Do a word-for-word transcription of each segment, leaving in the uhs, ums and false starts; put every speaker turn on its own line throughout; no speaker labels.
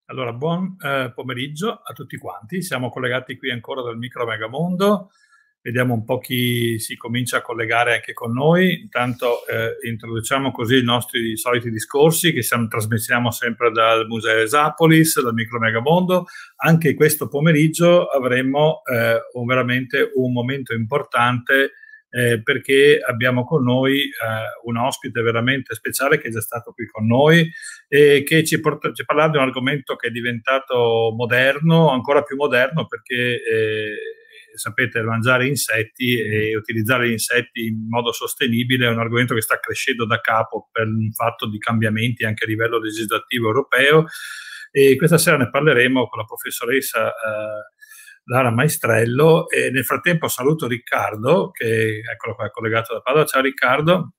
Allora, buon eh, pomeriggio a tutti quanti. Siamo collegati qui ancora dal Micro Megamondo. Vediamo un po' chi si comincia a collegare anche con noi. Intanto eh, introduciamo così i nostri soliti discorsi che siamo, trasmettiamo sempre dal Museo Esapolis, dal Micro Megamondo. Anche questo pomeriggio avremo eh, un, veramente un momento importante Eh, perché abbiamo con noi eh, un ospite veramente speciale che è già stato qui con noi e che ci, porta, ci parla di un argomento che è diventato moderno, ancora più moderno perché eh, sapete, mangiare insetti e utilizzare gli insetti in modo sostenibile è un argomento che sta crescendo da capo per un fatto di cambiamenti anche a livello legislativo europeo, e questa sera ne parleremo con la professoressa eh, Lara Maestrello. E nel frattempo saluto Riccardo, che eccolo qua, è collegato da Padova. Ciao Riccardo.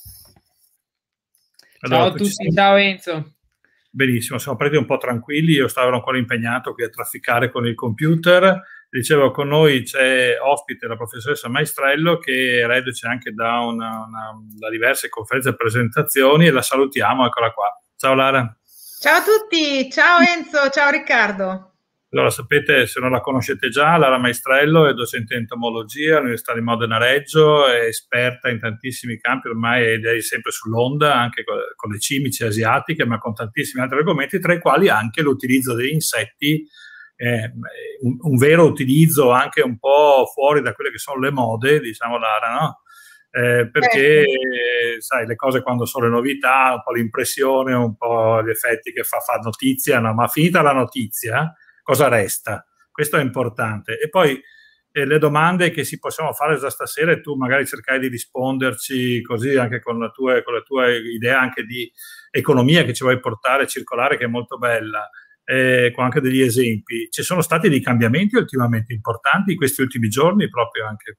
Allora, ciao a tutti, ciao Enzo.
Benissimo, siamo partiti un po' tranquilli, io stavo ancora impegnato qui a trafficare con il computer. Dicevo, con noi c'è ospite la professoressa Maestrello, che è reduce anche da, una, una, da diverse conferenze e presentazioni, e la salutiamo, eccola qua. Ciao Lara.
Ciao a tutti, ciao Enzo, ciao Riccardo.
Allora, sapete, se non la conoscete già, Lara Maestrello è docente in entomologia all'Università di Modena Reggio, è esperta in tantissimi campi, ormai è sempre sull'onda, anche con le cimici asiatiche, ma con tantissimi altri argomenti, tra i quali anche l'utilizzo degli insetti, eh, un, un vero utilizzo anche un po' fuori da quelle che sono le mode, diciamo Lara, no? Eh, perché eh, sai, le cose quando sono le novità, un po' l'impressione, un po' gli effetti che fa, fa notizia, no? Ma finita la notizia, cosa resta? Questo è importante. E poi eh, le domande che si possiamo fare già stasera, e tu magari cercai di risponderci così anche con la tua, con la tua idea anche di economia che ci vuoi portare circolare, che è molto bella, eh, con anche degli esempi. Ci sono stati dei cambiamenti ultimamente importanti in questi ultimi giorni proprio anche?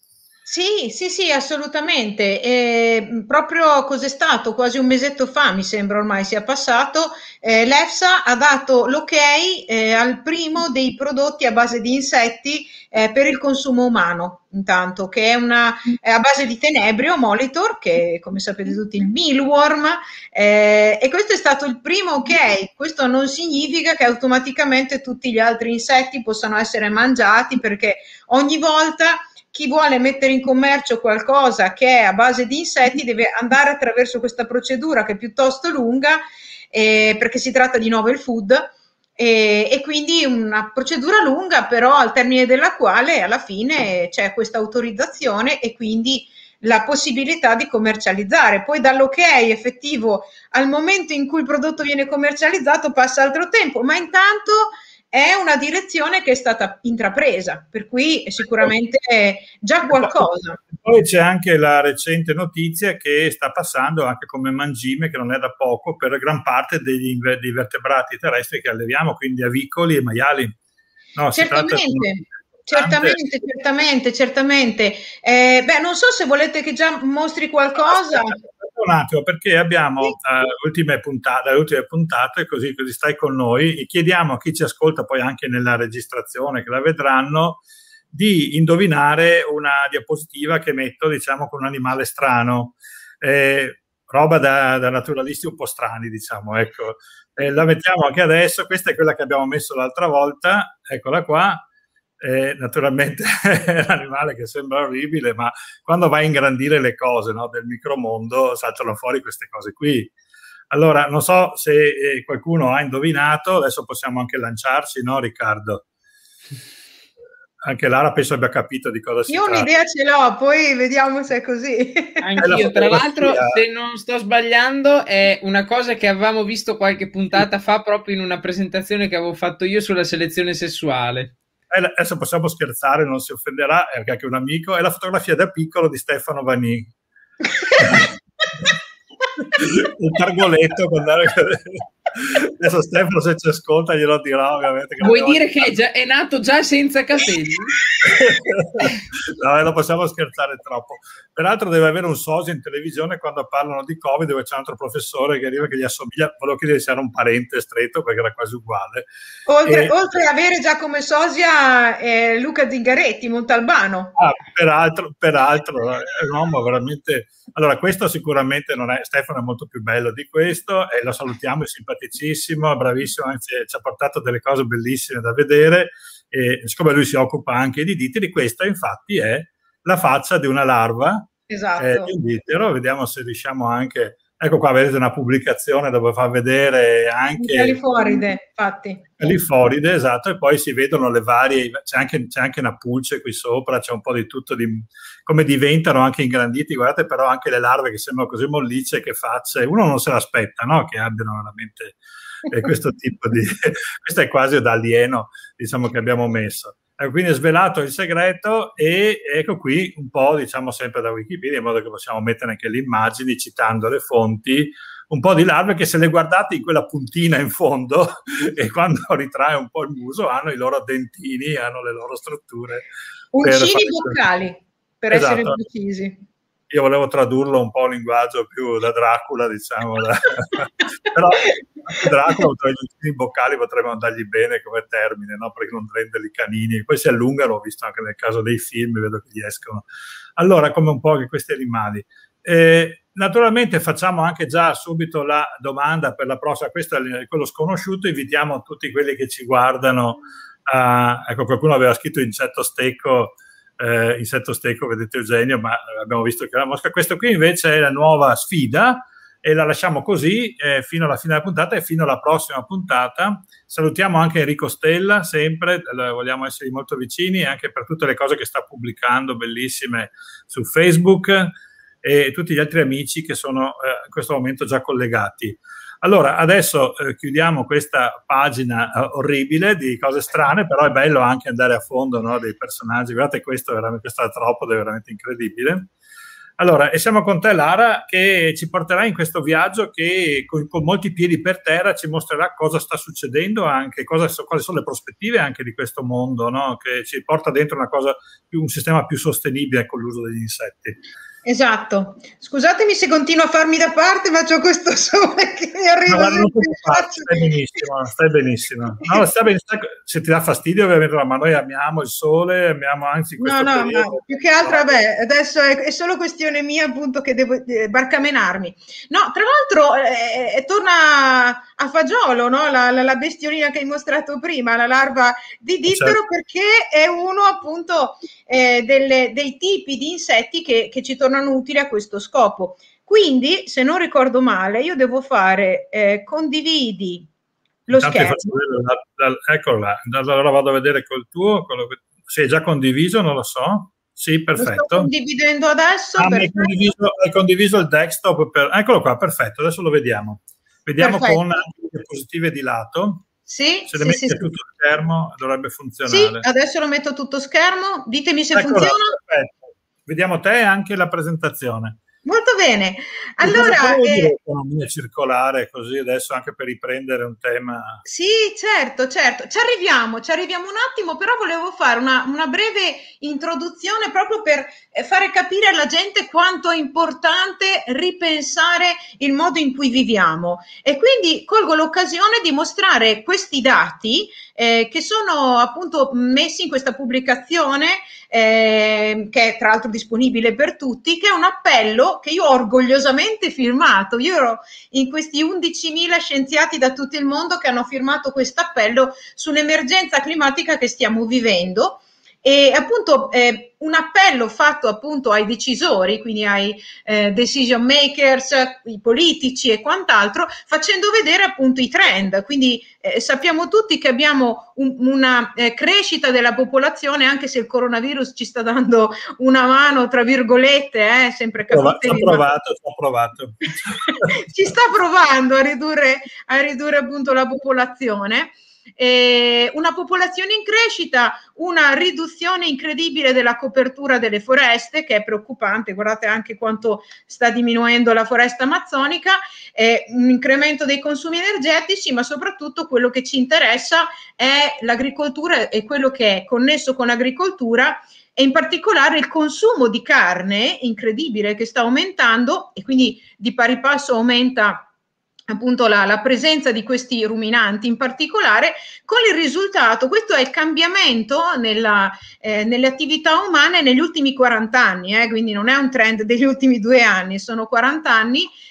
Sì, sì, sì, assolutamente. Eh, proprio cos'è stato? Quasi un mesetto fa, mi sembra ormai sia passato, eh, l'EFSA ha dato l'ok eh, al primo dei prodotti a base di insetti eh, per il consumo umano, intanto, che è, una, è a base di Tenebrio Molitor, che come sapete tutti il mealworm, eh, e questo è stato il primo ok. Questo non significa che automaticamente tutti gli altri insetti possano essere mangiati, perché ogni volta chi vuole mettere in commercio qualcosa che è a base di insetti deve andare attraverso questa procedura che è piuttosto lunga, eh, perché si tratta di novel food, eh, e quindi una procedura lunga, però al termine della quale alla fine c'è questa autorizzazione e quindi la possibilità di commercializzare. Poi dall'ok effettivo al momento in cui il prodotto viene commercializzato passa altro tempo, ma intanto è una direzione che è stata intrapresa, per cui è sicuramente già qualcosa.
Poi c'è anche la recente notizia che sta passando anche come mangime, che non è da poco, per gran parte degli dei vertebrati terrestri che alleviamo, quindi avicoli e maiali.
No, certamente, certamente, certamente, certamente. Eh, beh, non so se volete che già mostri qualcosa.
Aspetta, un attimo, perché abbiamo uh, ultime puntate, le ultime puntate, così, così stai con noi, e chiediamo a chi ci ascolta poi anche nella registrazione, che la vedranno, di indovinare una diapositiva che metto, diciamo, con un animale strano, eh, roba da, da naturalisti un po' strani, diciamo, ecco. Eh, la mettiamo anche adesso. Questa è quella che abbiamo messo l'altra volta, eccola qua. Eh, naturalmente è un animale che sembra orribile, ma quando vai a ingrandire le cose, no, del micromondo saltano fuori queste cose qui. Allora, non so se eh, qualcuno ha indovinato, adesso possiamo anche lanciarci, no Riccardo? Anche Lara penso abbia capito di cosa si
Io
tratta.
Io un'idea ce l'ho, poi vediamo se è così.
Anch'io, tra l'altro, se non sto sbagliando, è una cosa che avevamo visto qualche puntata fa proprio in una presentazione che avevo fatto io sulla selezione sessuale.
Adesso possiamo scherzare, non si offenderà, è anche un amico, è la fotografia da piccolo di Stefano Vanni. Il pargoletto quando era... Adesso Stefano, se ci ascolta, glielo dirà ovviamente. Che
vuoi dire che è, già, è nato già senza capelli?
No, non possiamo scherzare troppo. Peraltro deve avere un sosia in televisione quando parlano di Covid, dove c'è un altro professore che arriva che gli assomiglia, volevo chiedere se era un parente stretto perché era quasi uguale.
Oltre, e... oltre ad avere già come sosia eh, Luca Zingaretti, Montalbano.
Ah, peraltro, peraltro è un uomo veramente... Allora, questo sicuramente non è... Stefano è molto più bello di questo, e lo salutiamo e simpatia simpaticissimo, bravissimo, anzi ci ha portato delle cose bellissime da vedere, e siccome lui si occupa anche di ditteri, questa infatti è la faccia di una larva, esatto. eh, di un dittero. Vediamo se riusciamo anche... Ecco qua, vedete una pubblicazione dove fa vedere anche...
Califoride, infatti.
Califoride, esatto, e poi si vedono le varie... C'è anche, c'è anche una pulce qui sopra, c'è un po' di tutto, di, come diventano anche ingranditi, guardate però anche le larve che sembrano così mollicce, che facce... Uno non se l'aspetta, no? Che abbiano veramente eh, questo tipo di... Questo è quasi da alieno, diciamo, che abbiamo messo. Quindi è svelato il segreto, e ecco qui un po', diciamo, sempre da Wikipedia, in modo che possiamo mettere anche le immagini citando le fonti, un po' di larve che, se le guardate in quella puntina in fondo e quando ritrae un po' il muso, hanno i loro dentini, hanno le loro strutture.
Uncini boccali, per esatto. essere precisi.
Io volevo tradurlo un po' in linguaggio più da Dracula, diciamo, da... però Dracula, tra gli uccini boccali potremmo andargli bene come termine, no? Perché non rende i canini, poi si allungano, ho visto anche nel caso dei film, vedo che gli escono. Allora, come un po' che questi animali. Eh, naturalmente facciamo anche già subito la domanda per la prossima, questo è quello sconosciuto, invitiamo tutti quelli che ci guardano a... Ecco, qualcuno aveva scritto insetto stecco, Eh, insetto stecco, vedete Eugenio, ma abbiamo visto che la mosca. Questo qui invece è la nuova sfida, e la lasciamo così eh, fino alla fine della puntata e fino alla prossima puntata. Salutiamo anche Enrico Stella, sempre, vogliamo essere molto vicini, anche per tutte le cose che sta pubblicando bellissime su Facebook, e tutti gli altri amici che sono eh, in questo momento già collegati. Allora, adesso eh, chiudiamo questa pagina eh, orribile di cose strane, però è bello anche andare a fondo, no, dei personaggi. Guardate, questo è veramente, questo artropode è veramente incredibile. Allora, e siamo con te, Lara, che ci porterà in questo viaggio che con, con molti piedi per terra ci mostrerà cosa sta succedendo, anche cosa, quali sono le prospettive anche di questo mondo, no, che ci porta dentro una cosa più, un sistema più sostenibile con l'uso degli insetti.
Esatto, scusatemi se continuo a farmi da parte, ma c'ho questo sole che mi arriva.
No, non farci, stai benissimo, stai benissimo. No, stai benissimo. Se ti dà fastidio, ovviamente, ma noi amiamo il sole, amiamo anzi questo
no, no,
periodo.
No, più che altro, vabbè, adesso è, è solo questione mia, appunto, che devo eh, barcamenarmi. No, tra l'altro eh, eh, torna a fagiolo, no? La, la, la bestiolina che hai mostrato prima, la larva di dittero, certo. Perché è uno, appunto, eh, delle, dei tipi di insetti che, che ci tornano utili a questo scopo. Quindi, se non ricordo male, io devo fare eh, condividi lo
Intanto
schermo.
Da, da, eccolo là, allora vado a vedere col tuo, quello che, se è già condiviso, non lo so. Sì, perfetto.
Lo sto condividendo adesso.
Ah, hai, condiviso, hai condiviso il desktop, per, eccolo qua, perfetto, adesso lo vediamo. Vediamo perfetto. Con le diapositive di lato.
Sì,
se le
sì,
metti
sì,
a
sì.
tutto schermo dovrebbe funzionare.
Sì, adesso lo metto tutto schermo, ditemi se
Eccolo,
funziona.
Perfetto. Vediamo te e anche la presentazione.
Molto bene. Allora,
eh, economia circolare, così adesso anche per riprendere un tema.
Sì, certo, certo. Ci arriviamo, ci arriviamo un attimo, però volevo fare una, una breve introduzione proprio per fare capire alla gente quanto è importante ripensare il modo in cui viviamo. E quindi colgo l'occasione di mostrare questi dati eh, che sono appunto messi in questa pubblicazione, eh, che è tra l'altro disponibile per tutti, che è un appello che io ho orgogliosamente firmato. Io ero in questi undicimila scienziati da tutto il mondo che hanno firmato questo appello sull'emergenza climatica che stiamo vivendo. E appunto eh, un appello fatto appunto ai decisori, quindi ai eh, decision makers, i politici e quant'altro, facendo vedere appunto i trend. Quindi eh, sappiamo tutti che abbiamo un, una eh, crescita della popolazione, anche se il coronavirus ci sta dando una mano, tra virgolette, eh, sempre capito.
Ci ha provato, ci ha provato.
Ci sta provando a ridurre, a ridurre appunto la popolazione. Eh, una popolazione in crescita, una riduzione incredibile della copertura delle foreste, che è preoccupante. Guardate anche quanto sta diminuendo la foresta amazzonica, eh, un incremento dei consumi energetici, ma soprattutto quello che ci interessa è l'agricoltura e quello che è connesso con l'agricoltura, e in particolare il consumo di carne incredibile che sta aumentando, e quindi di pari passo aumenta appunto la, la presenza di questi ruminanti in particolare, con il risultato, questo è il cambiamento nella, eh, nelle attività umane negli ultimi quaranta anni, eh, quindi non è un trend degli ultimi due anni, sono quaranta anni,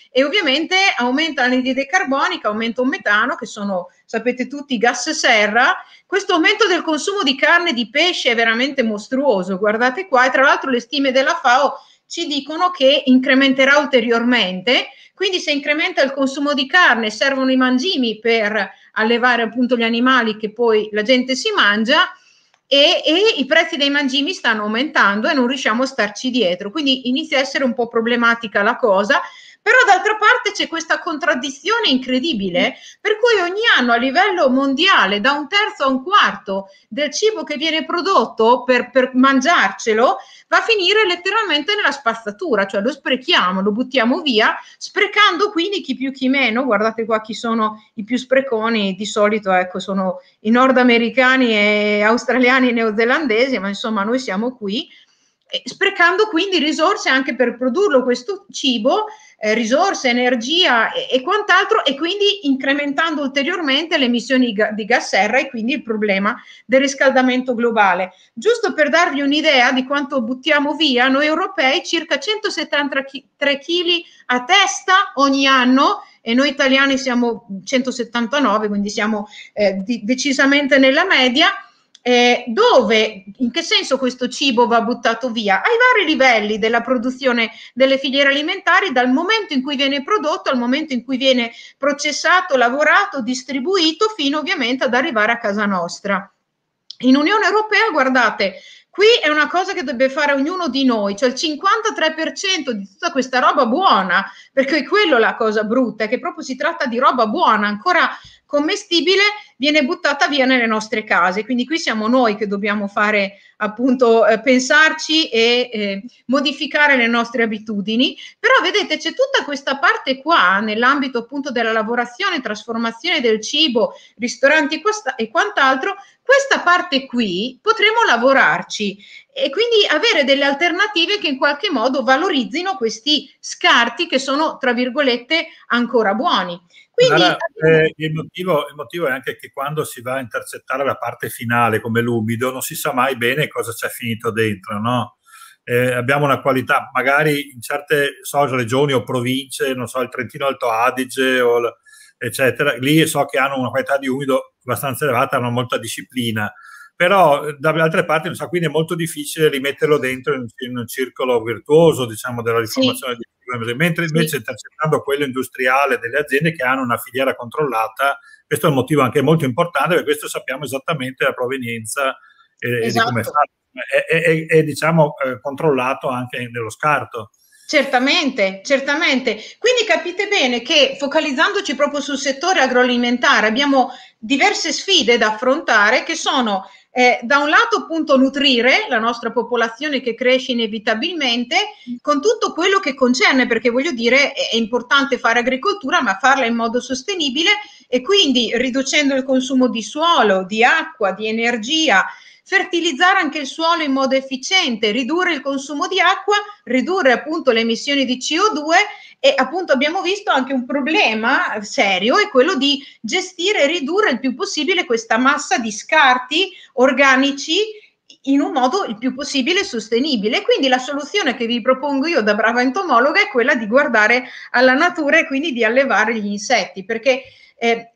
e ovviamente aumenta l'anidride carbonica, aumenta un metano, che sono, sapete tutti, gas serra. Questo aumento del consumo di carne e di pesce è veramente mostruoso, guardate qua, e tra l'altro le stime della FAO ci dicono che incrementerà ulteriormente, quindi se incrementa il consumo di carne servono i mangimi per allevare appunto gli animali che poi la gente si mangia, e, e i prezzi dei mangimi stanno aumentando e non riusciamo a starci dietro, quindi inizia a essere un po' problematica la cosa. Però d'altra parte c'è questa contraddizione incredibile per cui ogni anno a livello mondiale da un terzo a un quarto del cibo che viene prodotto per, per mangiarcelo va a finire letteralmente nella spazzatura, cioè lo sprechiamo, lo buttiamo via, sprecando quindi chi più chi meno. Guardate qua chi sono i più spreconi, di solito ecco sono i nordamericani e australiani e neozelandesi, ma insomma noi siamo qui, eh, sprecando quindi risorse anche per produrlo questo cibo, eh, risorse, energia e, e quant'altro, e quindi incrementando ulteriormente le emissioni ga- di gas serra e quindi il problema del riscaldamento globale. Giusto per darvi un'idea di quanto buttiamo via, noi europei circa centosettantatré chili a testa ogni anno, e noi italiani siamo centosettantanove, quindi siamo eh, di- decisamente nella media. Eh, dove, in che senso questo cibo va buttato via? Ai vari livelli della produzione delle filiere alimentari, dal momento in cui viene prodotto al momento in cui viene processato, lavorato, distribuito, fino ovviamente ad arrivare a casa nostra. In Unione Europea, guardate, qui è una cosa che dovrebbe fare ognuno di noi, cioè il cinquantatré per cento di tutta questa roba buona, perché è quello la cosa brutta, è che proprio si tratta di roba buona, ancora commestibile, viene buttata via nelle nostre case. Quindi qui siamo noi che dobbiamo fare appunto eh, pensarci e eh, modificare le nostre abitudini. Però vedete, c'è tutta questa parte qua nell'ambito appunto della lavorazione, trasformazione del cibo, ristoranti e quant'altro. Questa parte qui potremo lavorarci e quindi avere delle alternative che in qualche modo valorizzino questi scarti che sono, tra virgolette, ancora buoni. Quindi,
allora, eh, il, motivo, il motivo è anche che quando si va a intercettare la parte finale, come l'umido, non si sa mai bene cosa c'è finito dentro, no? Eh, abbiamo una qualità, magari in certe so, regioni o province, non so, il Trentino Alto Adige, o, eccetera, lì so che hanno una qualità di umido abbastanza elevata, hanno molta disciplina. Però dalle altre parti, non so, quindi è molto difficile rimetterlo dentro in, in un circolo virtuoso, diciamo, della riformazione, sì, di mentre invece sì, intercettando quello industriale delle aziende che hanno una filiera controllata. Questo è un motivo anche molto importante, perché questo sappiamo esattamente la provenienza e, esatto, di come fa. È, è, è diciamo eh, controllato anche nello scarto.
Certamente, certamente. Quindi capite bene che focalizzandoci proprio sul settore agroalimentare abbiamo diverse sfide da affrontare, che sono eh, da un lato appunto nutrire la nostra popolazione che cresce inevitabilmente con tutto quello che concerne, perché voglio dire è importante fare agricoltura ma farla in modo sostenibile, e quindi riducendo il consumo di suolo, di acqua, di energia, fertilizzare anche il suolo in modo efficiente, ridurre il consumo di acqua, ridurre appunto le emissioni di C O due, e appunto abbiamo visto anche un problema serio, è quello di gestire e ridurre il più possibile questa massa di scarti organici in un modo il più possibile sostenibile. Quindi la soluzione che vi propongo io da brava entomologa è quella di guardare alla natura e quindi di allevare gli insetti, perché Eh,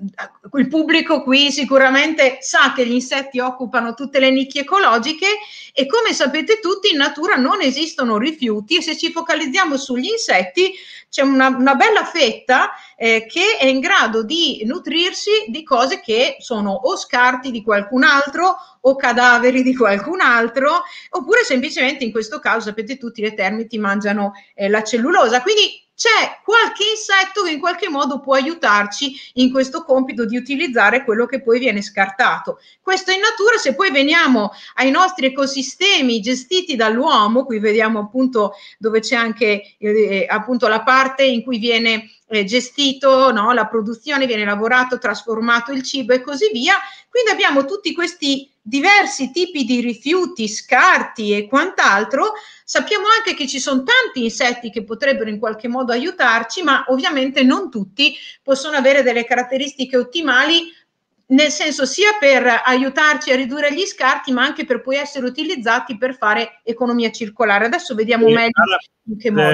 il pubblico qui sicuramente sa che gli insetti occupano tutte le nicchie ecologiche, e come sapete tutti in natura non esistono rifiuti, e se ci focalizziamo sugli insetti c'è una, una bella fetta eh, che è in grado di nutrirsi di cose che sono o scarti di qualcun altro o cadaveri di qualcun altro, oppure semplicemente in questo caso sapete tutti le termiti mangiano eh, la cellulosa. Quindi c'è qualche insetto che in qualche modo può aiutarci in questo compito di utilizzare quello che poi viene scartato. Questo in natura. Se poi veniamo ai nostri ecosistemi gestiti dall'uomo, qui vediamo appunto dove c'è anche eh, appunto la parte in cui viene eh, gestito, no, la produzione, viene lavorato, trasformato il cibo e così via. Quindi abbiamo tutti questi diversi tipi di rifiuti, scarti e quant'altro. Sappiamo anche che ci sono tanti insetti che potrebbero in qualche modo aiutarci, ma ovviamente non tutti possono avere delle caratteristiche ottimali, nel senso sia per aiutarci a ridurre gli scarti, ma anche per poi essere utilizzati per fare economia circolare. Adesso vediamo
sì,
meglio
allora,
in che modo.
Eh,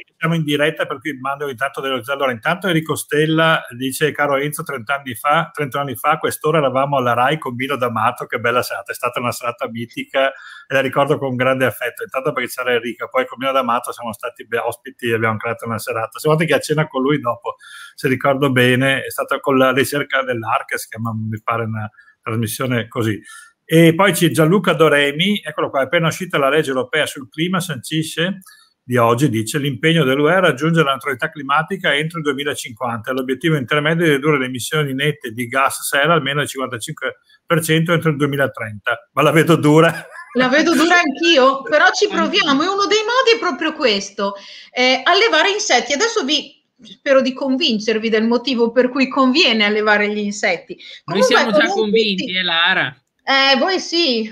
siamo in diretta, per cui mando intanto dello allora intanto Enrico Stella dice: caro Enzo, trenta anni fa, trenta anni fa a quest'ora eravamo alla Rai con Mino D'Amato, che bella serata, è stata una serata mitica e la ricordo con grande affetto, intanto perché c'era Enrico, poi con Mino D'Amato siamo stati ospiti e abbiamo creato una serata. Siamo andati a cena con lui dopo, se ricordo bene, è stata con la ricerca dell'Arca, si chiama, mi pare, una trasmissione così. E poi c'è Gianluca Doremi, eccolo qua, è appena uscita la legge europea sul clima, sancisce di oggi, dice: l'impegno dell'U E a raggiungere la neutralità climatica entro il duemilacinquanta, l'obiettivo intermedio è di ridurre le emissioni nette di gas serra almeno del cinquantacinque per cento entro il duemilatrenta. Ma la vedo dura.
La vedo dura anch'io, però ci proviamo, e uno dei modi è proprio questo, eh, allevare insetti. Adesso vi spero di convincervi del motivo per cui conviene allevare gli insetti.
Comunque, noi siamo già convinti, è eh, Lara.
Eh, voi sì.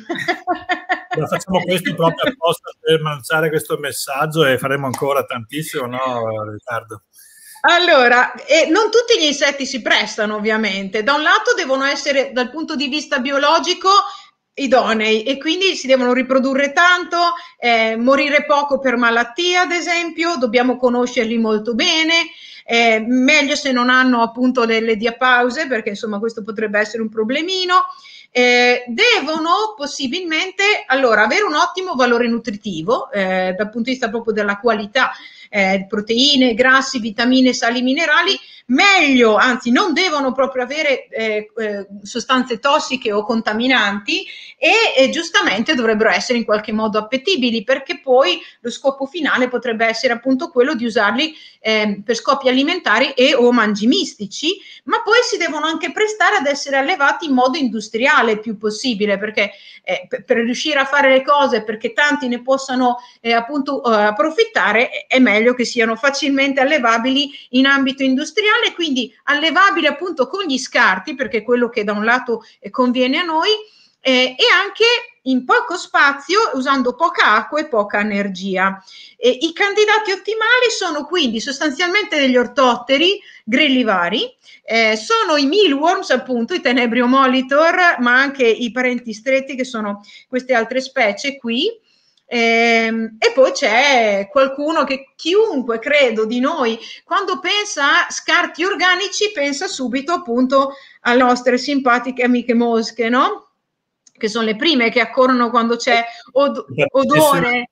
Lo facciamo questo proprio apposta per lanciare questo messaggio, e faremo ancora tantissimo, no, Riccardo?
Allora, eh, non tutti gli insetti si prestano, ovviamente. Da un lato devono essere, dal punto di vista biologico, idonei, e quindi si devono riprodurre tanto, eh, morire poco per malattia, ad esempio, dobbiamo conoscerli molto bene. Eh, meglio se non hanno appunto delle diapause, perché insomma questo potrebbe essere un problemino. Eh, devono possibilmente allora avere un ottimo valore nutritivo, eh, dal punto di vista proprio della qualità, eh, proteine, grassi, vitamine, sali minerali. Meglio, anzi non devono proprio avere eh, eh, sostanze tossiche o contaminanti, e, e giustamente dovrebbero essere in qualche modo appetibili, perché poi lo scopo finale potrebbe essere appunto quello di usarli eh, per scopi alimentari e o mangimistici, ma poi si devono anche prestare ad essere allevati in modo industriale il più possibile, perché eh, per, per riuscire a fare le cose perché tanti ne possano eh, appunto uh, approfittare, è meglio che siano facilmente allevabili in ambito industriale, quindi allevabili appunto con gli scarti, perché è quello che da un lato eh, conviene a noi, eh, e anche in poco spazio, usando poca acqua e poca energia. Eh, I candidati ottimali sono quindi sostanzialmente degli ortotteri grillivari, eh, sono i mealworms, appunto, i Tenebrio molitor, ma anche i parenti stretti, che sono queste altre specie qui. Eh, e poi c'è qualcuno che, chiunque credo di noi, quando pensa a scarti organici pensa subito appunto alle nostre simpatiche amiche mosche, no? Che sono le prime che accorrono quando c'è od- odore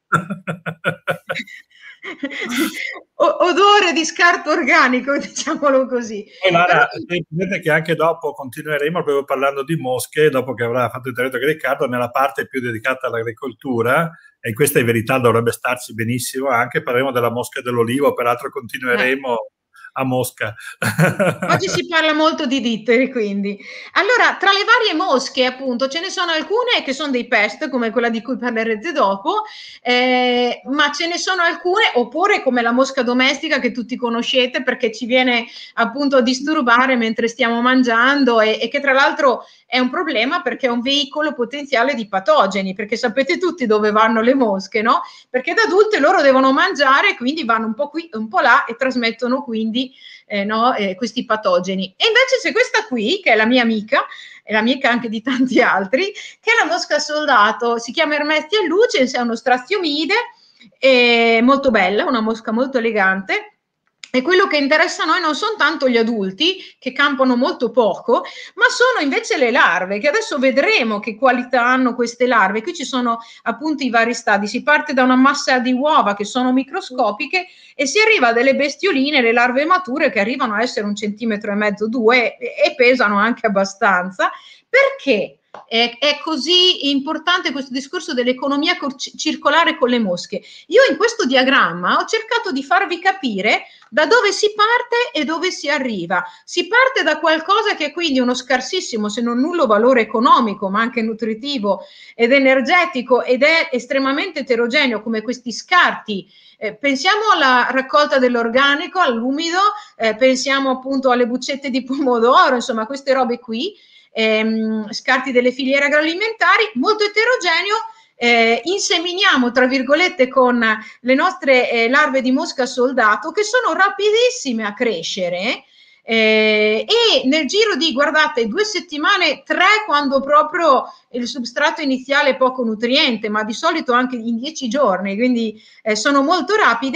odore di scarto organico, diciamolo così.
E Lara, vedete che anche dopo continueremo proprio parlando di mosche, dopo che avrà fatto intervento con Riccardo, nella parte più dedicata all'agricoltura, e in questa in verità dovrebbe starci benissimo, anche parleremo della mosca dell'olivo, peraltro continueremo eh. a Mosca.
Oggi si parla molto di ditteri, quindi. Allora, tra le varie mosche, appunto, ce ne sono alcune che sono dei pest, come quella di cui parlerete dopo, eh, ma ce ne sono alcune, oppure come la mosca domestica che tutti conoscete, perché ci viene appunto a disturbare mentre stiamo mangiando, e, e che tra l'altro è un problema perché è un veicolo potenziale di patogeni, perché sapete tutti dove vanno le mosche, no? Perché da adulte loro devono mangiare, quindi vanno un po' qui, un po' là, e trasmettono quindi eh, no, eh, questi patogeni. E invece c'è questa qui, che è la mia amica, e l'amica anche di tanti altri, che è la mosca soldato, si chiama Hermestia lucens, è uno straziomide, è molto bella, una mosca molto elegante. E quello che interessa a noi non sono tanto gli adulti, che campano molto poco, ma sono invece le larve, che adesso vedremo che qualità hanno queste larve. Qui ci sono appunto i vari stadi, si parte da una massa di uova che sono microscopiche e si arriva a delle bestioline, le larve mature, che arrivano a essere un centimetro e mezzo, due, e, e pesano anche abbastanza. Perché è, è così importante questo discorso dell'economia circolare con le mosche? Io in questo diagramma ho cercato di farvi capire da dove si parte e dove si arriva. Si parte da qualcosa che è quindi uno scarsissimo, se non nullo valore economico, ma anche nutritivo ed energetico, ed è estremamente eterogeneo, come questi scarti. Eh, pensiamo alla raccolta dell'organico, all'umido, eh, pensiamo appunto alle buccette di pomodoro, insomma queste robe qui, ehm, scarti delle filiere agroalimentari, molto eterogeneo. Eh, inseminiamo tra virgolette con le nostre eh, larve di mosca soldato, che sono rapidissime a crescere, eh, e nel giro di, guardate, due settimane, tre, quando proprio il substrato iniziale è poco nutriente, ma di solito anche in dieci giorni, quindi eh, sono molto rapide.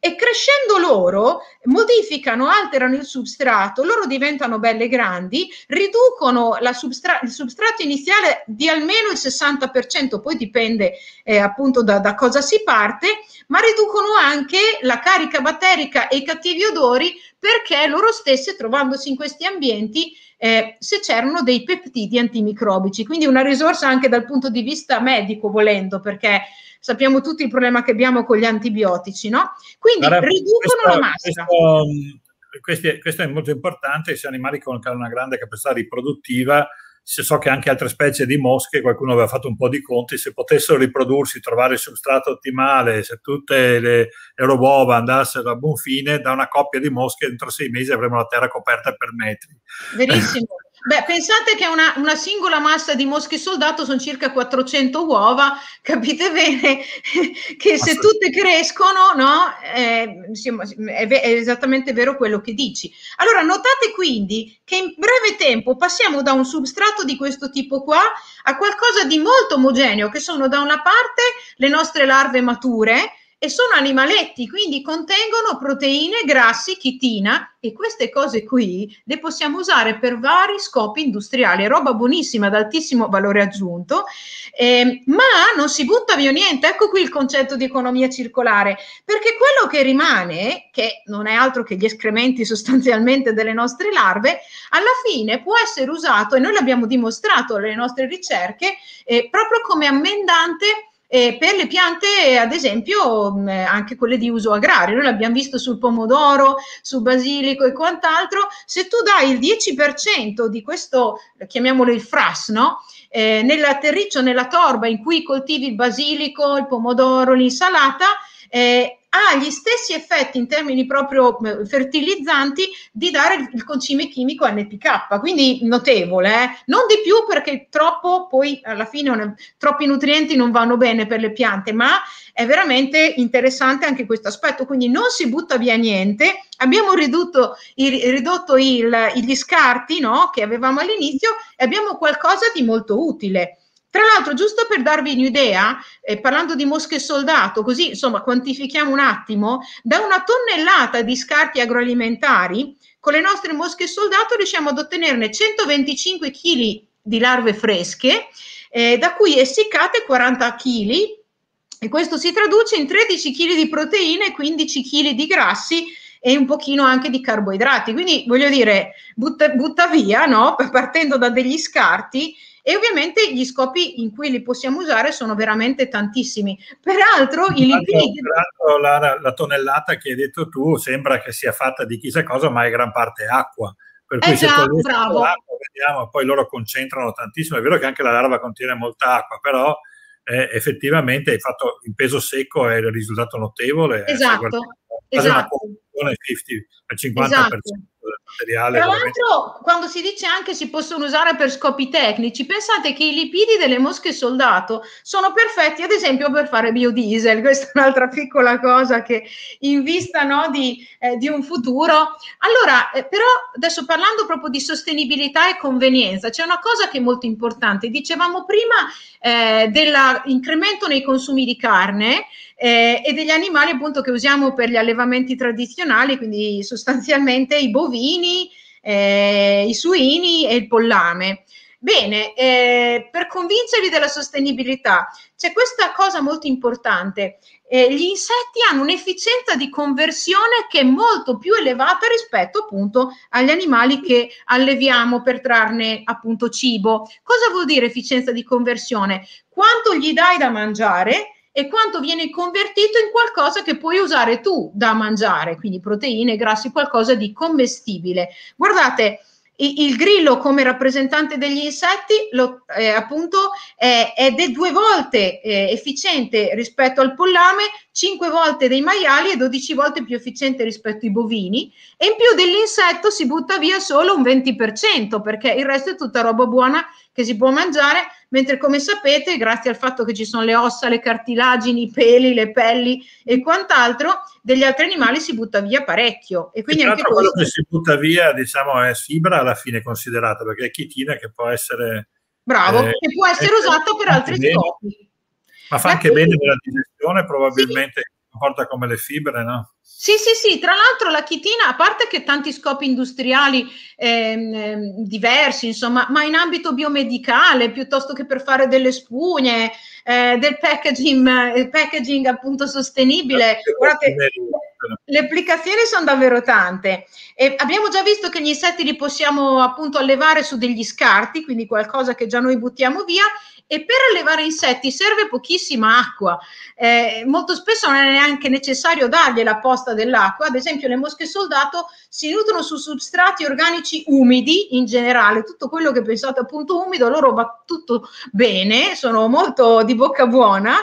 e crescendo loro modificano, alterano il substrato, loro diventano belle grandi, riducono la substra- il substrato iniziale di almeno il sessanta per cento, poi dipende eh, appunto da, da cosa si parte, ma riducono anche la carica batterica e i cattivi odori, perché loro stesse, trovandosi in questi ambienti, eh, se c'erano dei peptidi antimicrobici, quindi una risorsa anche dal punto di vista medico, volendo, perché sappiamo tutti il problema che abbiamo con gli antibiotici, no? Quindi Guarda, riducono questo, la massa.
Questo, questi, questo è molto importante, se animali con una grande capacità riproduttiva, se so che anche altre specie di mosche, qualcuno aveva fatto un po' di conti, se potessero riprodursi, trovare il substrato ottimale, se tutte le loro uova andassero a buon fine, da una coppia di mosche entro sei mesi avremo la terra coperta per metri.
Verissimo. Beh, pensate che una, una singola massa di mosche soldato sono circa quattrocento uova, capite bene che se tutte crescono, no, eh, è, è esattamente vero quello che dici. Allora, notate quindi che in breve tempo passiamo da un substrato di questo tipo qua a qualcosa di molto omogeneo, che sono da una parte le nostre larve mature, e sono animaletti, quindi contengono proteine, grassi, chitina, e queste cose qui le possiamo usare per vari scopi industriali, è roba buonissima ad altissimo valore aggiunto, eh, ma non si butta via niente. Ecco qui il concetto di economia circolare, perché quello che rimane, che non è altro che gli escrementi sostanzialmente delle nostre larve, alla fine può essere usato, e noi l'abbiamo dimostrato nelle nostre ricerche, eh, proprio come ammendante Eh, per le piante, ad esempio, mh, anche quelle di uso agrario. Noi l'abbiamo visto sul pomodoro, sul basilico e quant'altro. Se tu dai il dieci per cento di questo, chiamiamolo il frass, no? Eh, nella terriccio, nella torba in cui coltivi il basilico, il pomodoro, l'insalata, eh, ha gli stessi effetti in termini proprio fertilizzanti di dare il, il concime chimico N P K, quindi notevole, eh? Non di più, perché troppo poi alla fine una, troppi nutrienti non vanno bene per le piante, ma è veramente interessante anche questo aspetto, quindi non si butta via niente. Abbiamo ridotto, il, ridotto il, gli scarti, no, che avevamo all'inizio, e abbiamo qualcosa di molto utile. Tra l'altro, giusto per darvi un'idea, eh, parlando di mosche soldato, così insomma quantifichiamo un attimo, da una tonnellata di scarti agroalimentari, con le nostre mosche soldato riusciamo ad ottenerne centoventicinque chili di larve fresche, eh, da cui essiccate quaranta chili, e questo si traduce in tredici chili di proteine, quindici chili di grassi e un pochino anche di carboidrati. Quindi voglio dire, butta, butta via, no? Partendo da degli scarti. E ovviamente gli scopi in cui li possiamo usare sono veramente tantissimi. Peraltro, i lipidi...
Peraltro la, la tonnellata che hai detto tu sembra che sia fatta di chissà cosa, ma è gran parte acqua. Per cui
eh
se
già, bravo.
l'acqua, vediamo, poi loro concentrano tantissimo. È vero che anche la larva contiene molta acqua, però eh, effettivamente hai fatto il peso secco è il risultato notevole.
Esatto,
eh,
esatto.
Una cinquanta, al cinquanta per cento.
Esatto.
Del materiale.
Tra l'altro, quando si dice anche si possono usare per scopi tecnici, pensate che i lipidi delle mosche soldato sono perfetti, ad esempio, per fare biodiesel. Questa è un'altra piccola cosa che in vista, no, di, eh, di un futuro. Allora, eh, però adesso parlando proprio di sostenibilità e convenienza, c'è una cosa che è molto importante. Dicevamo prima eh, dell'incremento nei consumi di carne eh, e degli animali appunto che usiamo per gli allevamenti tradizionali, quindi sostanzialmente i bovini, eh, i suini e il pollame. Bene, eh, per convincervi della sostenibilità c'è questa cosa molto importante. Eh, gli insetti hanno un'efficienza di conversione che è molto più elevata rispetto appunto agli animali che alleviamo per trarne appunto cibo. Cosa vuol dire efficienza di conversione? Quanto gli dai da mangiare e quanto viene convertito in qualcosa che puoi usare tu da mangiare, quindi proteine, grassi, qualcosa di commestibile. Guardate, il grillo come rappresentante degli insetti lo, eh, appunto è, è due volte eh, efficiente rispetto al pollame, cinque volte dei maiali e dodici volte più efficiente rispetto ai bovini, e in più dell'insetto si butta via solo un venti per cento, perché il resto è tutta roba buona che si può mangiare, mentre come sapete, grazie al fatto che ci sono le ossa, le cartilagini, i peli, le pelli e quant'altro, degli altri animali si butta via parecchio. E quindi anche
quello
questo...
che si butta via, diciamo, è fibra alla fine considerata, perché è chitina che può essere...
Bravo,
eh,
che può essere usato per altri
bene,
scopi.
ma fa
La
anche
chitina,
bene nella digestione, probabilmente. comporta come le fibre, no?
Sì, sì, sì, tra l'altro la chitina, a parte che tanti scopi industriali ehm, diversi, insomma, ma in ambito biomedicale, piuttosto che per fare delle spugne, eh, del packaging, il packaging appunto sostenibile, guardate, le applicazioni sono davvero tante. E abbiamo già visto che gli insetti li possiamo appunto allevare su degli scarti, quindi qualcosa che già noi buttiamo via, e per allevare insetti serve pochissima acqua, eh, molto spesso non è neanche necessario dargli la posta dell'acqua. Ad esempio le mosche soldato si nutrono su substrati organici umidi in generale, tutto quello che pensate appunto umido, loro va tutto bene, sono molto di bocca buona.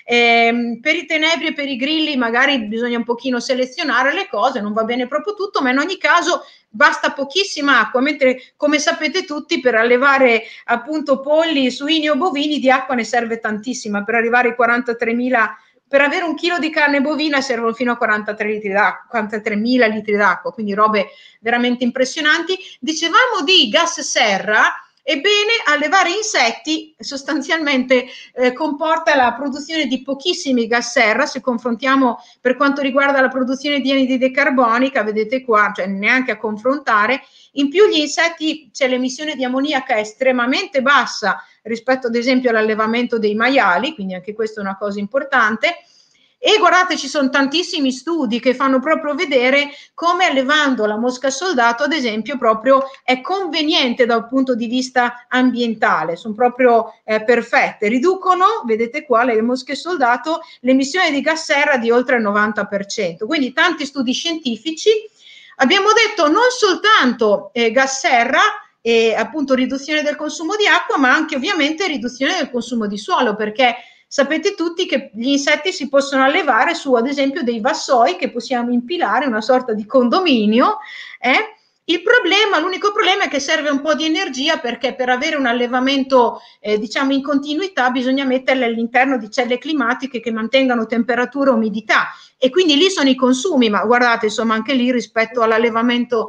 Eh, per i tenebri e per i grilli magari bisogna un pochino selezionare le cose, non va bene proprio tutto, ma in ogni caso basta pochissima acqua, mentre come sapete tutti per allevare appunto polli, suini o bovini di acqua ne serve tantissima, per arrivare ai quarantatremila, per avere un chilo di carne bovina servono fino a quarantatré litri d'acqua, quarantatremila litri d'acqua, quindi robe veramente impressionanti. Dicevamo di gas serra. Ebbene, allevare insetti sostanzialmente eh, comporta la produzione di pochissimi gas serra. Se confrontiamo per quanto riguarda la produzione di anidride carbonica, vedete qua, cioè neanche a confrontare. In più gli insetti, cioè l'emissione di ammoniaca è estremamente bassa rispetto ad esempio all'allevamento dei maiali, quindi anche questa è una cosa importante. E guardate, ci sono tantissimi studi che fanno proprio vedere come allevando la mosca soldato, ad esempio, proprio è conveniente dal punto di vista ambientale, sono proprio eh, perfette. Riducono, vedete qua, le mosche soldato, l'emissione di gas serra di oltre il novanta per cento. Quindi tanti studi scientifici. Abbiamo detto non soltanto eh, gas serra, e appunto riduzione del consumo di acqua, ma anche ovviamente riduzione del consumo di suolo, perché sapete tutti che gli insetti si possono allevare su, ad esempio, dei vassoi che possiamo impilare, una sorta di condominio. Eh? Il problema, l'unico problema è che serve un po' di energia, perché per avere un allevamento, eh, diciamo, in continuità bisogna metterle all'interno di celle climatiche che mantengano temperatura e umidità. E quindi lì sono i consumi, ma guardate, insomma, anche lì rispetto all'allevamento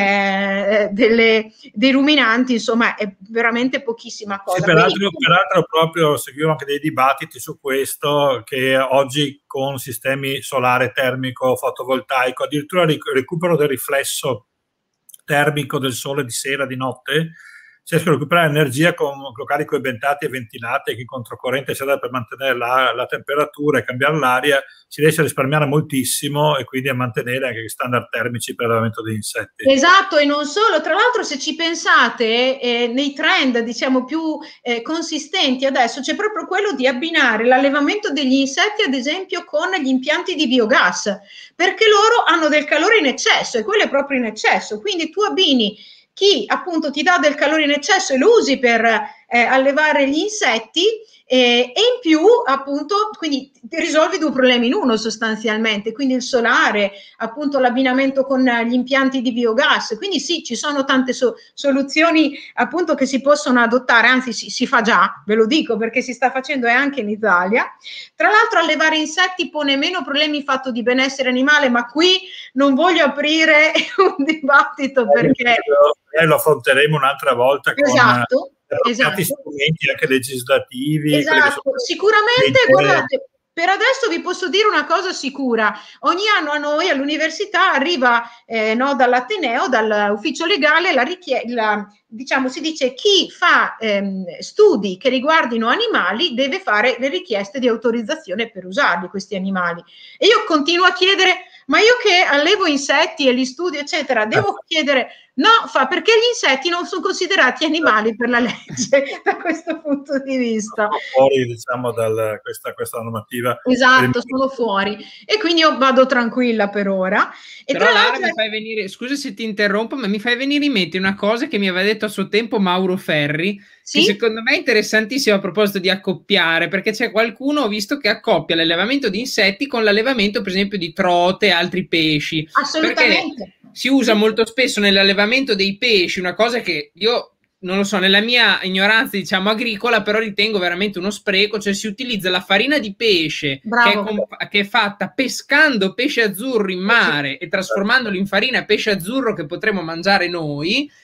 eh, delle, dei ruminanti, insomma, è veramente pochissima cosa.
Sì, peraltro, quindi, peraltro proprio seguivo anche dei dibattiti su questo, che oggi con sistemi solare, termico, fotovoltaico, addirittura il recupero del riflesso termico del sole di sera, di notte, si riesce a recuperare energia con locali coibentati e ventilati, che in controcorrente serve per mantenere la, la temperatura e cambiare l'aria, si riesce a risparmiare moltissimo e quindi a mantenere anche gli standard termici per l'allevamento degli insetti.
Esatto, e non solo, tra l'altro se ci pensate eh, nei trend diciamo più eh, consistenti adesso c'è proprio quello di abbinare l'allevamento degli insetti ad esempio con gli impianti di biogas, perché loro hanno del calore in eccesso e quello è proprio in eccesso, quindi tu abbini chi appunto ti dà del calore in eccesso e lo usi per eh, allevare gli insetti eh, e in più appunto quindi risolvi due problemi in uno sostanzialmente, quindi il solare, appunto l'abbinamento con gli impianti di biogas, quindi sì, ci sono tante so- soluzioni appunto che si possono adottare, anzi si, si fa già, ve lo dico perché si sta facendo e anche in Italia. Tra l'altro allevare insetti pone meno problemi in fatto di benessere animale, ma qui non voglio aprire un dibattito perché...
Eh, lo affronteremo un'altra volta con
esatto,
eh,
esatto.
strumenti anche legislativi.
Esatto, sicuramente, guardate, per adesso vi posso dire una cosa sicura, ogni anno a noi all'università arriva eh, no, dall'Ateneo, dall'ufficio legale, la richiesta, diciamo si dice chi fa ehm, studi che riguardino animali deve fare le richieste di autorizzazione per usarli questi animali e io continuo a chiedere ma io che allevo insetti e li studio eccetera devo chiedere no, fa perché gli insetti non sono considerati animali per la legge da questo punto di vista.
Sono fuori diciamo da questa, questa normativa.
Esatto, sono fuori e quindi io vado tranquilla per ora. E
Però
tra
Lara
l'altro...
mi fai venire, scusa se ti interrompo, ma mi fai venire in mente una cosa che mi aveva detto a suo tempo Mauro Ferri, sì? Che secondo me è interessantissimo a proposito di accoppiare, perché c'è qualcuno, ho visto, che accoppia l'allevamento di insetti con l'allevamento per esempio di trote e altri pesci.
Assolutamente.
Perché si usa molto spesso nell'allevamento dei pesci, una cosa che io non lo so, nella mia ignoranza diciamo agricola, però ritengo veramente uno spreco, cioè si utilizza la farina di pesce che è, che è fatta pescando pesce azzurro in mare e trasformandolo in farina pesce azzurro che potremo mangiare noi,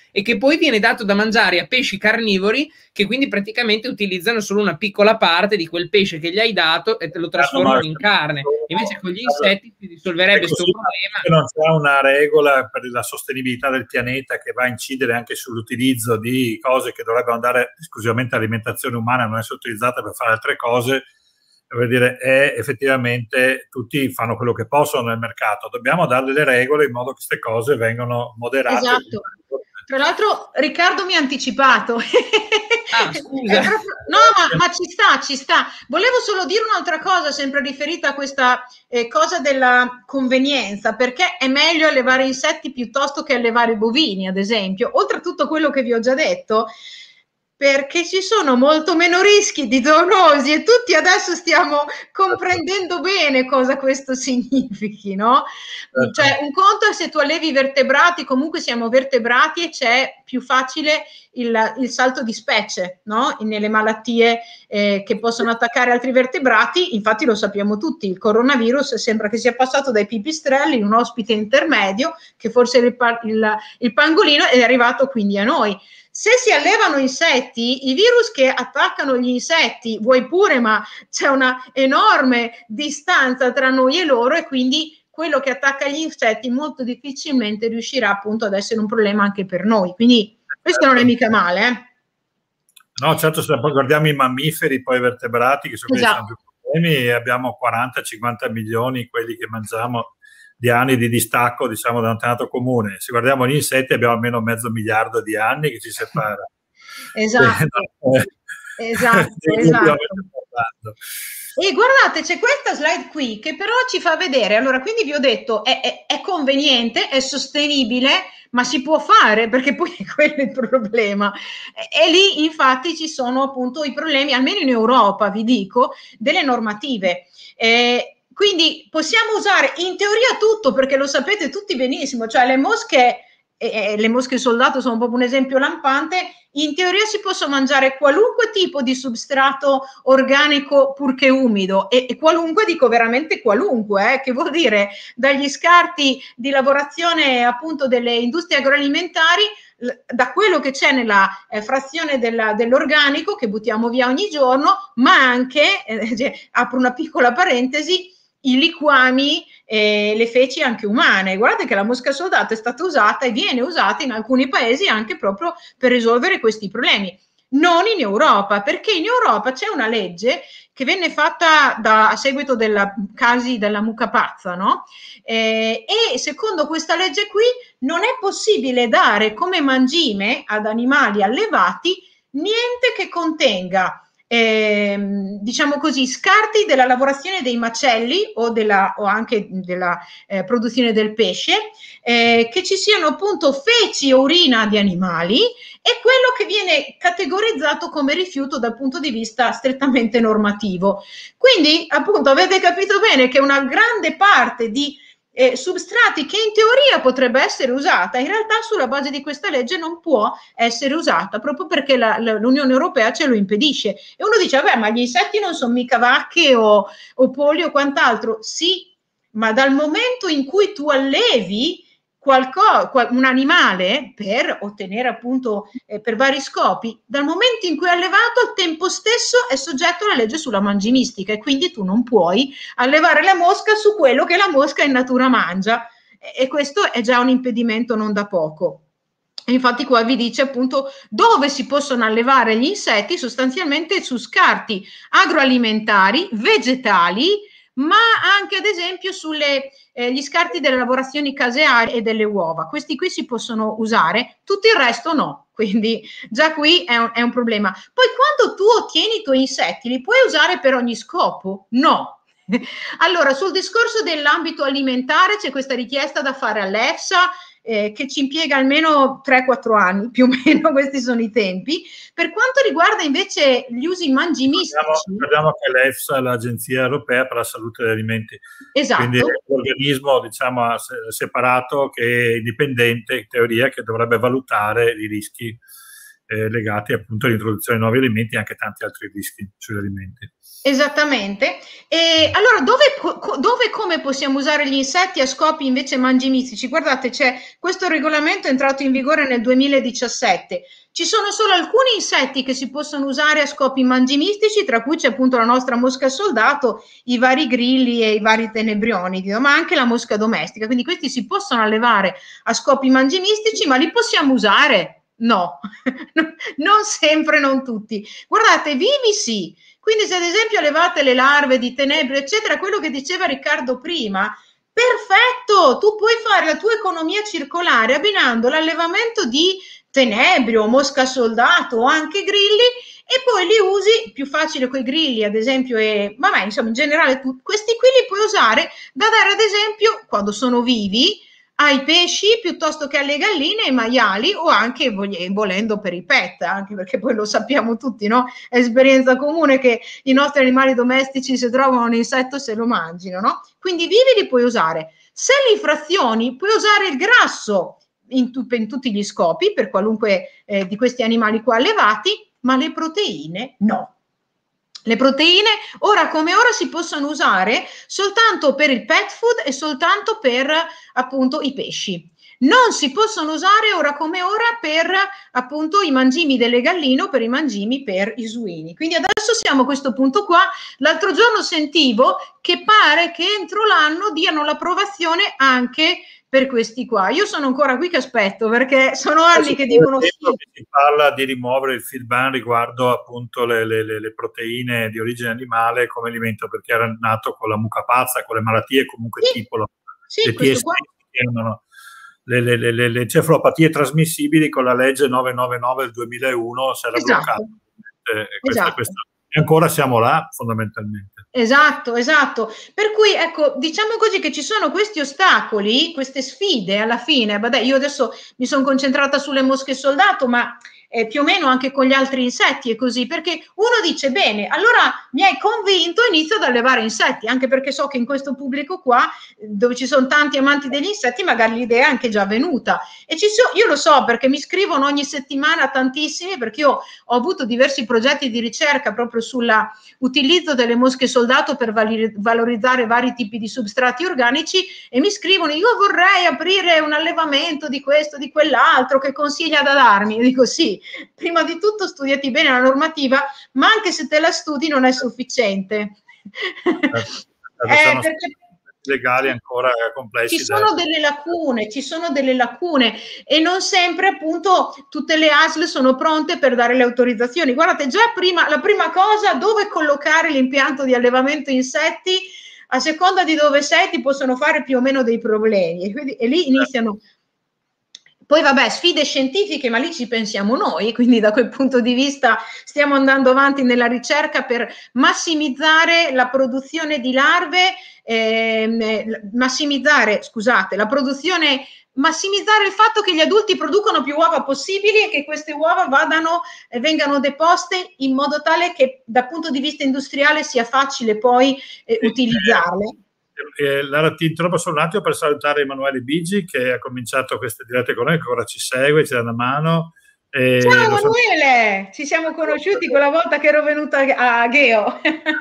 e che poi viene dato da mangiare a pesci carnivori che quindi praticamente utilizzano solo una piccola parte di quel pesce che gli hai dato e te lo trasformano in carne. Invece con gli insetti si risolverebbe questo problema.
Non c'è una regola per la sostenibilità del pianeta che va a incidere anche sull'utilizzo di cose che dovrebbero andare esclusivamente all'alimentazione umana e non essere utilizzate per fare altre cose. Vuol dire, è effettivamente tutti fanno quello che possono nel mercato. Dobbiamo dare delle regole in modo che queste cose vengano moderate.
Esatto. Tra l'altro Riccardo mi ha anticipato.
Ah, scusa.
Proprio, no, ma, ma ci sta, ci sta. Volevo solo dire un'altra cosa, sempre riferita a questa eh, cosa della convenienza, perché è meglio allevare insetti piuttosto che allevare bovini, ad esempio. Oltre a tutto quello che vi ho già detto, perché ci sono molto meno rischi di zoonosi e tutti adesso stiamo comprendendo bene cosa questo significhi, no? Certo. Cioè, un conto è se tu allevi vertebrati, comunque siamo vertebrati e c'è più facile il, il salto di specie, no? Nelle malattie eh, che possono attaccare altri vertebrati. Infatti lo sappiamo tutti, il coronavirus sembra che sia passato dai pipistrelli in un ospite intermedio, che forse è il, il, il pangolino, ed è arrivato quindi a noi. Se si allevano insetti, i virus che attaccano gli insetti, vuoi pure, ma c'è una enorme distanza tra noi e loro, e quindi quello che attacca gli insetti molto difficilmente riuscirà appunto ad essere un problema anche per noi. Quindi questo certo. Non è mica male. Eh?
No, certo, se poi guardiamo i mammiferi, poi i vertebrati, che sono esatto. quelli che sono più problemi, e abbiamo quaranta cinquanta milioni quelli che mangiamo di anni di distacco, diciamo, dall'antenato comune. Se guardiamo gli insetti abbiamo almeno mezzo miliardo di anni che ci separa.
Esatto, eh, esatto, esatto. E guardate, c'è questa slide qui che però ci fa vedere, allora, quindi vi ho detto, è, è, è conveniente, è sostenibile, ma si può fare, perché poi è quello il problema. E, e lì infatti ci sono appunto i problemi, almeno in Europa, vi dico, delle normative. Eh, Quindi possiamo usare in teoria tutto, perché lo sapete tutti benissimo, cioè le mosche, eh, le mosche soldato sono proprio un esempio lampante, in teoria si possono mangiare qualunque tipo di substrato organico purché umido, e, e qualunque, dico veramente qualunque, eh, che vuol dire dagli scarti di lavorazione appunto delle industrie agroalimentari, da quello che c'è nella eh, frazione della, dell'organico che buttiamo via ogni giorno, ma anche, eh, cioè, apro una piccola parentesi, i liquami e le feci anche umane. Guardate che la mosca soldato è stata usata e viene usata in alcuni paesi anche proprio per risolvere questi problemi. Non in Europa, perché in Europa c'è una legge che venne fatta da, a seguito dei casi della mucca pazza, no? Eh, e secondo questa legge qui non è possibile dare come mangime ad animali allevati niente che contenga Eh, diciamo così, scarti della lavorazione dei macelli o, della, o anche della eh, produzione del pesce, eh, che ci siano appunto feci o urina di animali, e quello che viene categorizzato come rifiuto dal punto di vista strettamente normativo. Quindi appunto avete capito bene che una grande parte di Eh, substrati che in teoria potrebbe essere usata, in realtà sulla base di questa legge non può essere usata, proprio perché la, la, l'Unione Europea ce lo impedisce. E uno dice, vabbè, ma gli insetti non sono mica vacche o, o polli o quant'altro. Sì, ma dal momento in cui tu allevi qualcosa, un animale per ottenere appunto eh, per vari scopi, dal momento in cui è allevato, al tempo stesso è soggetto alla legge sulla mangimistica, e quindi tu non puoi allevare la mosca su quello che la mosca in natura mangia, e, e questo è già un impedimento non da poco. E infatti qua vi dice appunto dove si possono allevare gli insetti, sostanzialmente su scarti agroalimentari, vegetali, ma anche ad esempio sulle eh, gli scarti delle lavorazioni casearie e delle uova. Questi qui si possono usare, tutto il resto no, quindi già qui è un, è un problema. Poi quando tu ottieni i tuoi insetti, li puoi usare per ogni scopo? No. Allora, sul discorso dell'ambito alimentare c'è questa richiesta da fare all'EFSA, eh, che ci impiega almeno tre quattro anni, più o meno questi sono i tempi. Per quanto riguarda invece gli usi mangimistici...
Ricordiamo che l'EFSA è l'Agenzia Europea per la Salute degli Alimenti.
Esatto.
Quindi è un organismo, diciamo, separato, che è indipendente, in teoria, che dovrebbe valutare i rischi eh, legati appunto all'introduzione di nuovi alimenti e anche tanti altri rischi sugli alimenti.
Esattamente. E allora dove, dove come possiamo usare gli insetti a scopi invece mangimistici? Guardate, c'è questo regolamento è entrato in vigore nel duemiladiciassette. Ci sono solo alcuni insetti che si possono usare a scopi mangimistici, tra cui c'è appunto la nostra mosca soldato, i vari grilli e i vari tenebrioni, ma anche la mosca domestica. Quindi questi si possono allevare a scopi mangimistici, ma li possiamo usare? No, non sempre, non tutti. Guardate, vivi sì. Quindi se ad esempio allevate le larve di tenebrio, eccetera, quello che diceva Riccardo prima, perfetto, tu puoi fare la tua economia circolare abbinando l'allevamento di tenebrio, mosca soldato o anche grilli e poi li usi, più facile con i grilli ad esempio e vabbè insomma in generale tu, questi qui li puoi usare da dare ad esempio quando sono vivi ai pesci piuttosto che alle galline, ai maiali o anche volendo per i pet, anche perché poi lo sappiamo tutti, no? È esperienza comune che i nostri animali domestici se trovano un insetto se lo mangino, no? Quindi vivi li puoi usare. Se li frazioni puoi usare il grasso in, tu, in tutti gli scopi per qualunque eh, di questi animali qua allevati, ma le proteine no. Le proteine ora come ora si possono usare soltanto per il pet food e soltanto per appunto i pesci. Non si possono usare ora come ora per appunto i mangimi delle galline o per i mangimi per i suini. Quindi adesso siamo a questo punto qua. L'altro giorno sentivo che pare che entro l'anno diano l'approvazione anche per questi qua. Io sono ancora qui che aspetto perché sono anni che dicono sì.
Si parla di rimuovere il feed ban riguardo appunto le, le, le proteine di origine animale come alimento perché era nato con la mucca pazza, con le malattie comunque sì. tipo la,
sì,
le T S D, le, le, le, le, le cefalopatie trasmissibili con la legge novecentonovantanove del duemilauno si era
esatto.
bloccato. Eh, questa,
esatto.
questa, e ancora siamo là fondamentalmente.
Esatto, esatto. Per cui ecco, diciamo così che ci sono questi ostacoli, queste sfide alla fine. Vabbè, io adesso mi sono concentrata sulle mosche soldato, ma eh, più o meno anche con gli altri insetti e così, perché uno dice bene, allora mi hai convinto, inizio ad allevare insetti, anche perché so che in questo pubblico qua, dove ci sono tanti amanti degli insetti, magari l'idea è anche già venuta. E ci so, io lo so perché mi scrivono ogni settimana tantissimi, perché io ho avuto diversi progetti di ricerca proprio sull'utilizzo delle mosche soldato per valorizzare vari tipi di substrati organici e mi scrivono, io vorrei aprire un allevamento di questo, di quell'altro, che consiglia da darmi? Io dico sì. Prima di tutto studiati bene la normativa, ma anche se te la studi non è sufficiente.
Eh, perché legali ancora complessi.
Ci sono da... delle lacune, ci sono delle lacune e non sempre appunto tutte le A S L sono pronte per dare le autorizzazioni. Guardate, già prima, la prima cosa, dove collocare l'impianto di allevamento insetti, a seconda di dove sei ti possono fare più o meno dei problemi e, quindi, e lì iniziano... Poi vabbè, sfide scientifiche, ma lì ci pensiamo noi, quindi da quel punto di vista stiamo andando avanti nella ricerca per massimizzare la produzione di larve, eh, massimizzare, scusate, la produzione, massimizzare il fatto che gli adulti producono più uova possibili e che queste uova vadano, eh, vengano deposte in modo tale che dal punto di vista industriale sia facile poi eh, utilizzarle.
Eh, Lara, ti interrompo solo un attimo per salutare Emanuele Bigi che ha cominciato queste dirette con noi, che ora ci segue, ci dà una mano.
Eh, Ciao Emanuele, so... ci siamo conosciuti quella volta che ero venuta a Gheo.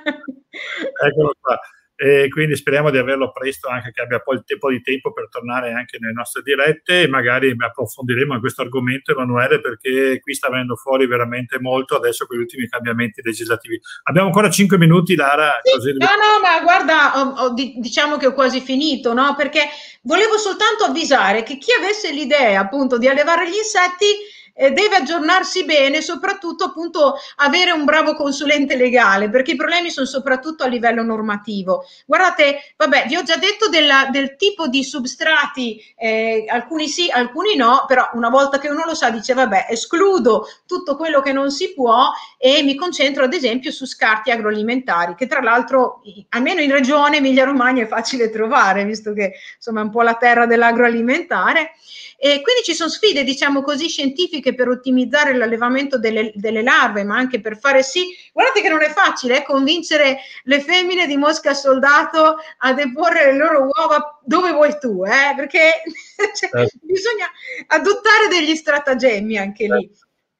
Eccolo qua. E quindi speriamo di averlo presto, anche che abbia poi il po' di tempo per tornare anche nelle nostre dirette e magari approfondiremo in questo argomento, Emanuele, perché qui sta venendo fuori veramente molto adesso con gli ultimi cambiamenti legislativi. Abbiamo ancora cinque minuti, Lara.
Sì,
così...
No, no, ma guarda, ho, ho, diciamo che ho quasi finito, no? Perché volevo soltanto avvisare che chi avesse l'idea appunto di allevare gli insetti Eh, deve aggiornarsi bene, soprattutto appunto avere un bravo consulente legale, perché i problemi sono soprattutto a livello normativo. Guardate, vabbè, vi ho già detto della, del tipo di substrati, eh, alcuni sì, alcuni no, però una volta che uno lo sa dice vabbè, escludo tutto quello che non si può e mi concentro ad esempio su scarti agroalimentari, che tra l'altro almeno in regione Emilia Romagna è facile trovare, visto che insomma è un po' la terra dell'agroalimentare. E quindi ci sono sfide, diciamo così, scientifiche per ottimizzare l'allevamento delle, delle larve, ma anche per fare sì, guardate che non è facile, eh, convincere le femmine di mosca soldato a deporre le loro uova dove vuoi tu, eh, perché cioè, eh. bisogna adottare degli stratagemmi anche lì.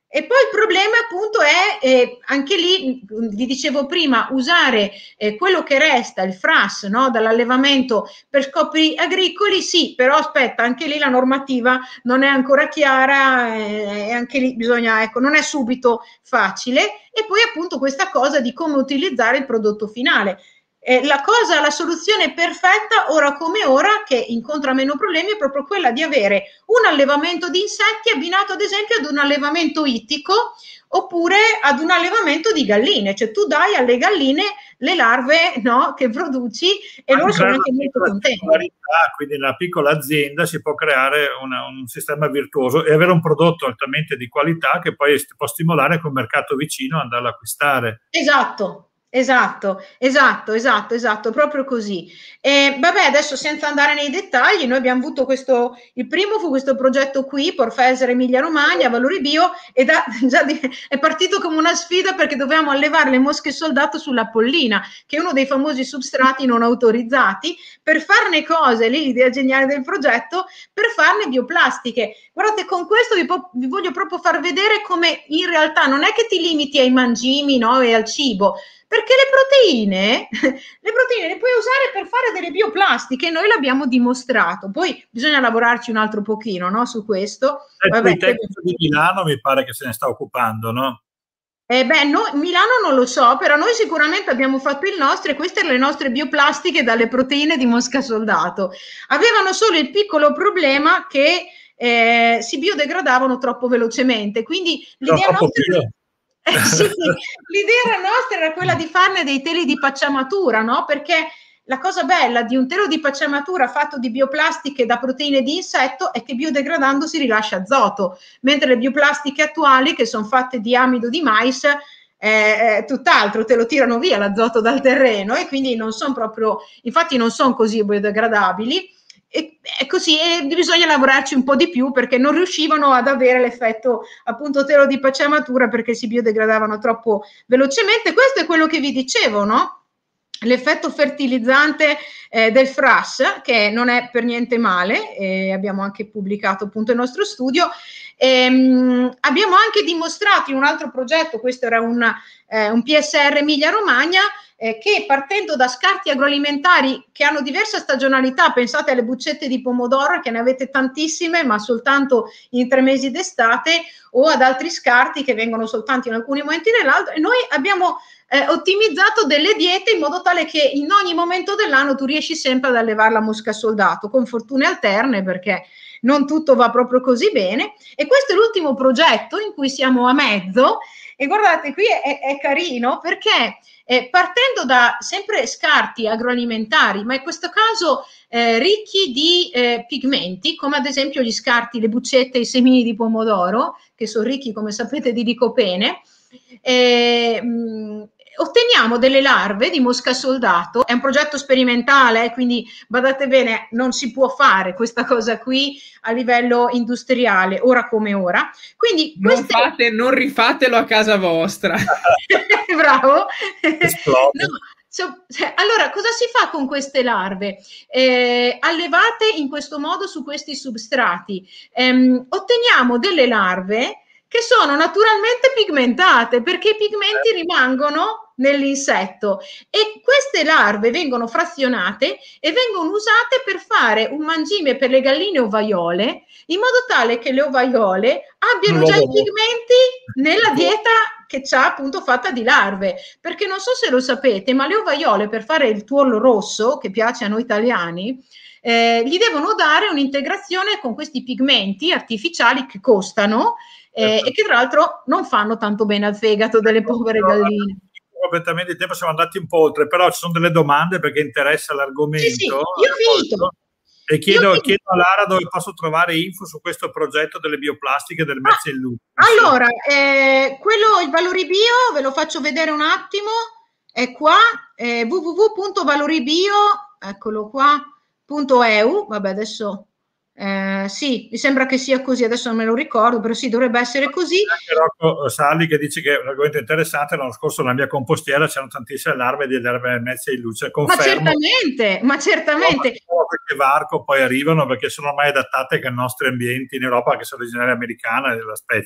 E poi il problema appunto è, eh, anche lì, vi dicevo prima, usare eh, quello che resta, il F R A S, no, dall'allevamento per scopi agricoli, sì, però aspetta, anche lì la normativa non è ancora chiara, eh, e anche lì bisogna, ecco, non è subito facile. E poi appunto questa cosa di come utilizzare il prodotto finale. Eh, la cosa, la soluzione perfetta, ora come ora, che incontra meno problemi, è proprio quella di avere un allevamento di insetti abbinato ad esempio ad un allevamento ittico oppure ad un allevamento di galline, cioè tu dai alle galline le larve, no, che produci e loro sono anche molto contenti.
Quindi nella piccola azienda si può creare una, un sistema virtuoso e avere un prodotto altamente di qualità che poi può stimolare col mercato vicino ad andare ad acquistare.
Esatto. Esatto, esatto, esatto, esatto, proprio così. E vabbè, adesso senza andare nei dettagli, noi abbiamo avuto questo, il primo fu questo progetto qui, Porfesere Emilia Romagna, Valori Bio, e da, già di, è partito come una sfida perché dovevamo allevare le mosche soldato sulla pollina, che è uno dei famosi substrati non autorizzati, per farne cose, lì l'idea geniale del progetto, per farne bioplastiche. Guardate, con questo vi, po- vi voglio proprio far vedere come in realtà non è che ti limiti ai mangimi, no, e al cibo, perché le proteine, le proteine le puoi usare per fare delle bioplastiche, noi l'abbiamo dimostrato, poi bisogna lavorarci un altro pochino, no, su questo.
Vabbè, il tecnico di Milano mi pare che se ne sta occupando, no?
Eh beh, no, Milano non lo so, però noi sicuramente abbiamo fatto il nostro e queste erano le nostre bioplastiche dalle proteine di mosca soldato. Avevano solo il piccolo problema che eh, si biodegradavano troppo velocemente, quindi l'idea nostra... Eh, sì, l'idea nostra era quella di farne dei teli di pacciamatura, no? Perché la cosa bella di un telo di pacciamatura fatto di bioplastiche da proteine di insetto è che biodegradando si rilascia azoto, mentre le bioplastiche attuali, che sono fatte di amido di mais, eh, tutt'altro, te lo tirano via l'azoto dal terreno e quindi non sono proprio, infatti non sono così biodegradabili. E, e così e bisogna lavorarci un po' di più perché non riuscivano ad avere l'effetto appunto telo di pacciamatura perché si biodegradavano troppo velocemente. Questo è quello che vi dicevo, no? L'effetto fertilizzante eh, del F R A S, che non è per niente male, eh, abbiamo anche pubblicato appunto il nostro studio. Ehm, abbiamo anche dimostrato in un altro progetto, questo era un, eh, un P S R Emilia Romagna, eh, che partendo da scarti agroalimentari che hanno diversa stagionalità, pensate alle buccette di pomodoro che ne avete tantissime ma soltanto in tre mesi d'estate, o ad altri scarti che vengono soltanto in alcuni momenti nell'altro, e noi abbiamo eh, ottimizzato delle diete in modo tale che in ogni momento dell'anno tu riesci sempre ad allevare la mosca soldato, con fortune alterne perché non tutto va proprio così bene. E questo è l'ultimo progetto in cui siamo a mezzo e guardate qui è, è carino perché eh, partendo da sempre scarti agroalimentari, ma in questo caso eh, ricchi di eh, pigmenti, come ad esempio gli scarti, le buccette, i semini di pomodoro, che sono ricchi, come sapete, di licopene, eh, mh, otteniamo delle larve di mosca soldato. È un progetto sperimentale, eh, quindi badate bene, non si può fare questa cosa qui a livello industriale, ora come ora. Quindi
non,
queste...
fate, non rifatelo a casa vostra.
Bravo. No. So, cioè, allora, cosa si fa con queste larve? Eh, allevate in questo modo su questi substrati. Ehm, otteniamo delle larve che sono naturalmente pigmentate perché i pigmenti rimangono nell'insetto e queste larve vengono frazionate e vengono usate per fare un mangime per le galline ovaiole in modo tale che le ovaiole abbiano già i pigmenti nella dieta che c'ha appunto fatta di larve, perché non so se lo sapete ma le ovaiole per fare il tuorlo rosso che piace a noi italiani eh, gli devono dare un'integrazione con questi pigmenti artificiali che costano eh, e che tra l'altro non fanno tanto bene al fegato delle povere galline.
Completamente di tempo, siamo andati un po' oltre, però ci sono delle domande perché interessa l'argomento.
Sì, sì, io ho finito.
E chiedo, io chiedo a Lara dove posso trovare info su questo progetto delle bioplastiche del mezzo in luce.
Allora, eh, quello, il Valori Bio, ve lo faccio vedere un attimo, è qua, eh, w w w punto valoribio, eccolo qua, punto e u, vabbè adesso... Eh, sì, mi sembra che sia così, adesso non me lo ricordo, però sì, dovrebbe essere così.
Anche Rocco Salli che dice che è un argomento interessante, l'anno scorso nella mia compostiera c'erano tantissime larve di erbe mezze in luce, confermo.
Ma certamente, ma certamente.
No, perché varco poi arrivano perché sono ormai adattate che ai nostri ambienti in Europa, che sono originaria americana della specie.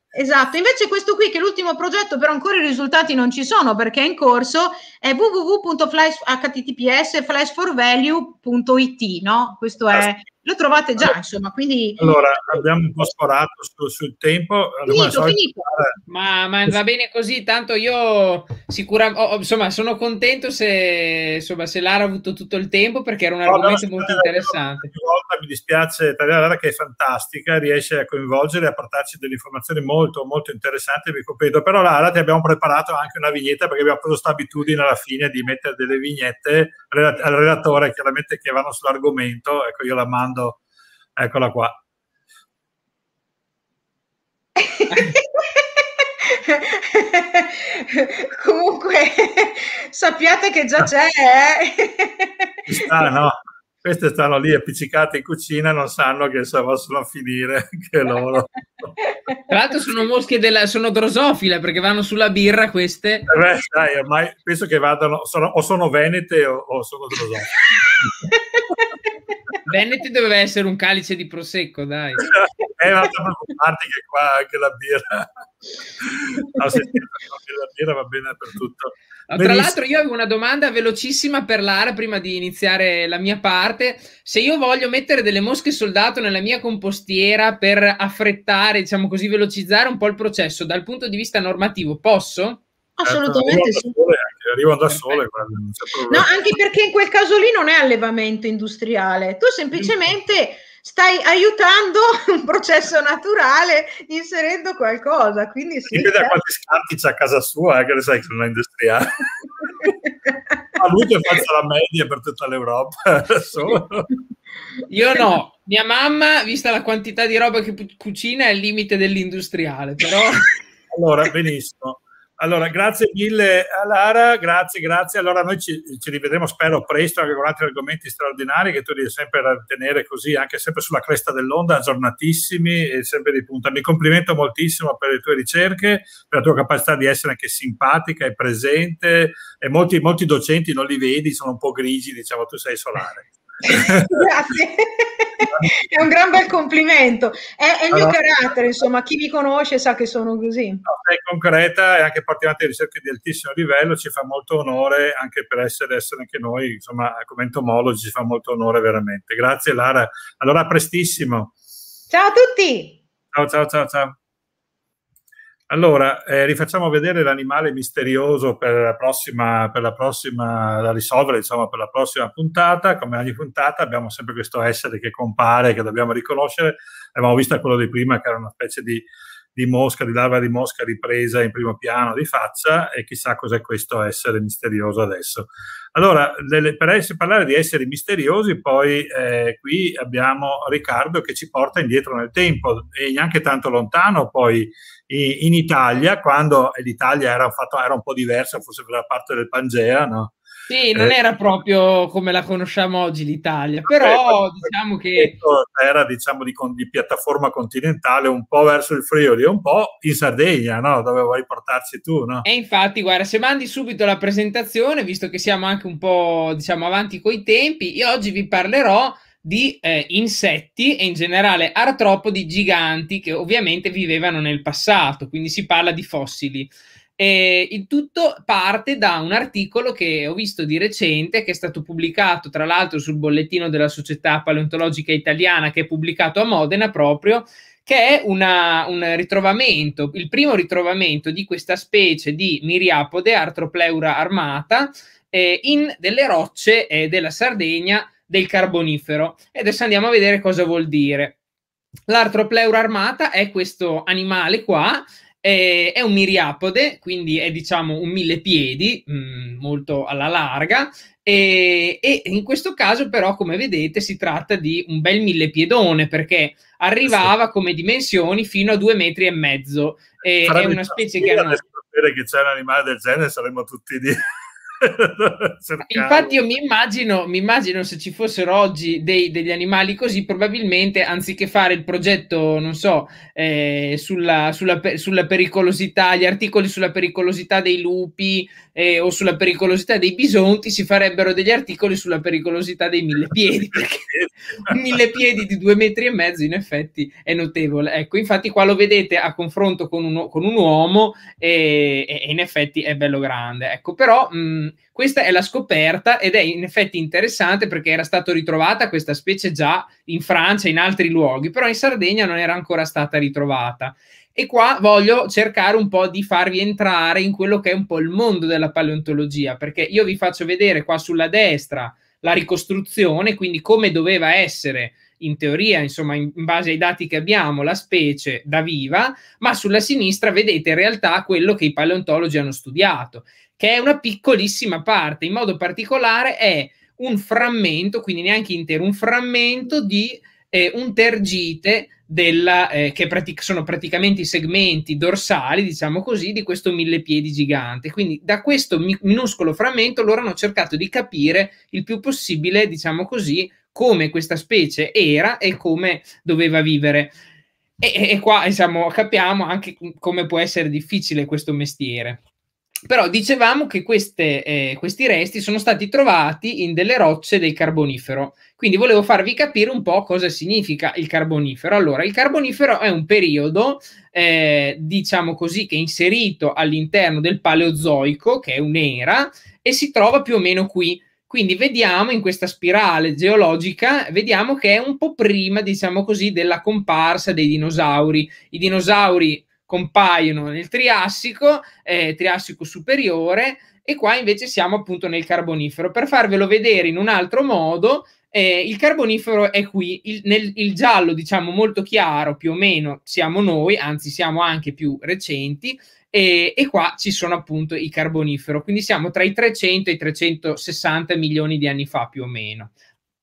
Esatto, invece questo qui, che è l'ultimo progetto, però ancora i risultati non ci sono perché è in corso, è w w w punto flash for value punto i t, no? Questo è, lo trovate già, insomma, quindi...
Allora, abbiamo un po' sforato su, sul tempo.
Finito, finito.
Ma, ma va bene così, tanto io sicuramente, oh, insomma, sono contento se, insomma, se Lara ha avuto tutto il tempo, perché era un no, argomento no, molto interessante.
Ogni volta mi dispiace, Lara, che è fantastica, riesce a coinvolgere e a portarci delle informazioni molto, molto interessanti, vi completo. Però Lara, ti abbiamo preparato anche una vignetta, perché abbiamo preso questa abitudine alla fine di mettere delle vignette al relatore, chiaramente, che vanno sull'argomento. Ecco, io la mando, eccola qua.
Comunque sappiate che già c'è, eh?
Sta, no? Queste stanno lì appiccicate in cucina, non sanno che se possono a finire che loro.
Tra l'altro sono mosche della, sono drosofile, perché vanno sulla birra queste.
Eh beh, dai, ormai penso che vadano, sono, o sono venete o, o sono drosofile.
Venete doveva essere un calice di prosecco, dai.
Eh, ma non preoccuparti che qua anche la birra, no, se, la birra va bene per tutto.
No, tra l'altro io avevo una domanda velocissima per Lara prima di iniziare la mia parte. Se io voglio mettere delle mosche soldato nella mia compostiera per affrettare, diciamo così, velocizzare un po' il processo dal punto di vista normativo, posso?
Assolutamente sì.
Arrivano da sole.
No, anche perché in quel caso lì non è allevamento industriale, tu semplicemente stai aiutando un processo naturale inserendo qualcosa, quindi sì.
Dipende da quanti scarti c'è a casa sua, eh, che ne sai che non è industriale. Ma lui che faccia la media per tutta l'Europa.
Io no, mia mamma, vista la quantità di roba che cucina, è il limite dell'industriale, però...
Allora, benissimo. Allora, grazie mille a Lara, grazie, grazie. Allora noi ci, ci rivedremo, spero, presto anche con altri argomenti straordinari che tu riesci sempre a tenere così, anche sempre sulla cresta dell'onda, aggiornatissimi e sempre di punta. Mi complimento moltissimo per le tue ricerche, per la tua capacità di essere anche simpatica e presente. E molti, molti docenti non li vedi, sono un po' grigi, diciamo, tu sei solare.
Grazie, è un gran bel complimento, è, è il mio allora, carattere, insomma, chi mi conosce sa che sono così.
No, sei concreta e anche porti avanti ricerche di altissimo livello, ci fa molto onore anche per essere, essere anche noi, insomma, come entomologi ci fa molto onore veramente. Grazie Lara, allora a prestissimo.
Ciao a tutti.
Ciao ciao ciao ciao. Allora, eh, rifacciamo vedere l'animale misterioso per la prossima, per la prossima, da risolvere, diciamo, per la prossima puntata. Come ogni puntata abbiamo sempre questo essere che compare, che dobbiamo riconoscere. Abbiamo visto quello di prima, che era una specie di, di mosca, di larva di mosca ripresa in primo piano di faccia, e chissà cos'è questo essere misterioso adesso. Allora, delle, per essere, parlare di esseri misteriosi, poi eh, qui abbiamo Riccardo che ci porta indietro nel tempo, e neanche tanto lontano, poi in Italia, quando l'Italia era, era un po' diversa, forse per la parte del Pangea, no?
Sì, non eh, era proprio come la conosciamo oggi l'Italia, però eh, diciamo che...
Era, diciamo, di, di piattaforma continentale, un po' verso il Friuli e un po' in Sardegna, no? Dove vuoi portarci tu, no?
E infatti, guarda, se mandi subito la presentazione, visto che siamo anche un po', diciamo, avanti coi tempi, io oggi vi parlerò di eh, insetti e in generale artropodi giganti che ovviamente vivevano nel passato, quindi si parla di fossili. E il tutto parte da un articolo che ho visto di recente, che è stato pubblicato tra l'altro sul bollettino della Società Paleontologica Italiana, che è pubblicato a Modena proprio, che è una, un ritrovamento, il primo ritrovamento di questa specie di miriapode, Artropleura armata, eh, in delle rocce eh, della Sardegna del Carbonifero. E adesso andiamo a vedere cosa vuol dire. L'Artropleura armata è questo animale qua, eh, è un miriapode, quindi è, diciamo, un millepiedi, mh, molto alla larga, e, e in questo caso però, come vedete, si tratta di un bel millepiedone, perché arrivava come dimensioni fino a due metri e mezzo. E, è una specie che hanno...
sapere che c'è un animale del genere saremmo tutti di...
Infatti io mi immagino, mi immagino se ci fossero oggi dei, degli animali così, probabilmente anziché fare il progetto, non so, eh, sulla, sulla, sulla pericolosità, gli articoli sulla pericolosità dei lupi eh, o sulla pericolosità dei bisonti, si farebbero degli articoli sulla pericolosità dei millepiedi, perché un millepiedi di due metri e mezzo in effetti è notevole. Ecco, infatti qua lo vedete a confronto con un, con un uomo e, e in effetti è bello grande. Ecco, però mh, questa è la scoperta ed è in effetti interessante perché era stata ritrovata questa specie già in Francia e in altri luoghi, però in Sardegna non era ancora stata ritrovata. E qua voglio cercare un po' di farvi entrare in quello che è un po' il mondo della paleontologia, perché io vi faccio vedere qua sulla destra la ricostruzione, quindi come doveva essere in teoria, insomma, in base ai dati che abbiamo, la specie da viva, ma sulla sinistra vedete in realtà quello che i paleontologi hanno studiato, che è una piccolissima parte, in modo particolare è un frammento, quindi neanche intero, un frammento di eh, un tergite della, eh, che pratic- sono praticamente i segmenti dorsali, diciamo così, di questo millepiedi gigante. Quindi da questo mi- minuscolo frammento loro hanno cercato di capire il più possibile, diciamo così, come questa specie era e come doveva vivere. E, e qua diciamo, capiamo anche come può essere difficile questo mestiere. Però dicevamo che queste, eh, questi resti sono stati trovati in delle rocce del Carbonifero, quindi volevo farvi capire un po' cosa significa il Carbonifero. Allora, il Carbonifero è un periodo, eh, diciamo così, che è inserito all'interno del Paleozoico, che è un'era, e si trova più o meno qui. Quindi vediamo in questa spirale geologica, vediamo che è un po' prima, diciamo così, della comparsa dei dinosauri. I dinosauri compaiono nel Triassico, eh, Triassico superiore, e qua invece siamo appunto nel Carbonifero. Per farvelo vedere in un altro modo, eh, il Carbonifero è qui, il, nel, il giallo diciamo molto chiaro più o meno siamo noi, anzi siamo anche più recenti, e, e qua ci sono appunto i Carbonifero, quindi siamo tra i trecento e i trecentosessanta milioni di anni fa più o meno.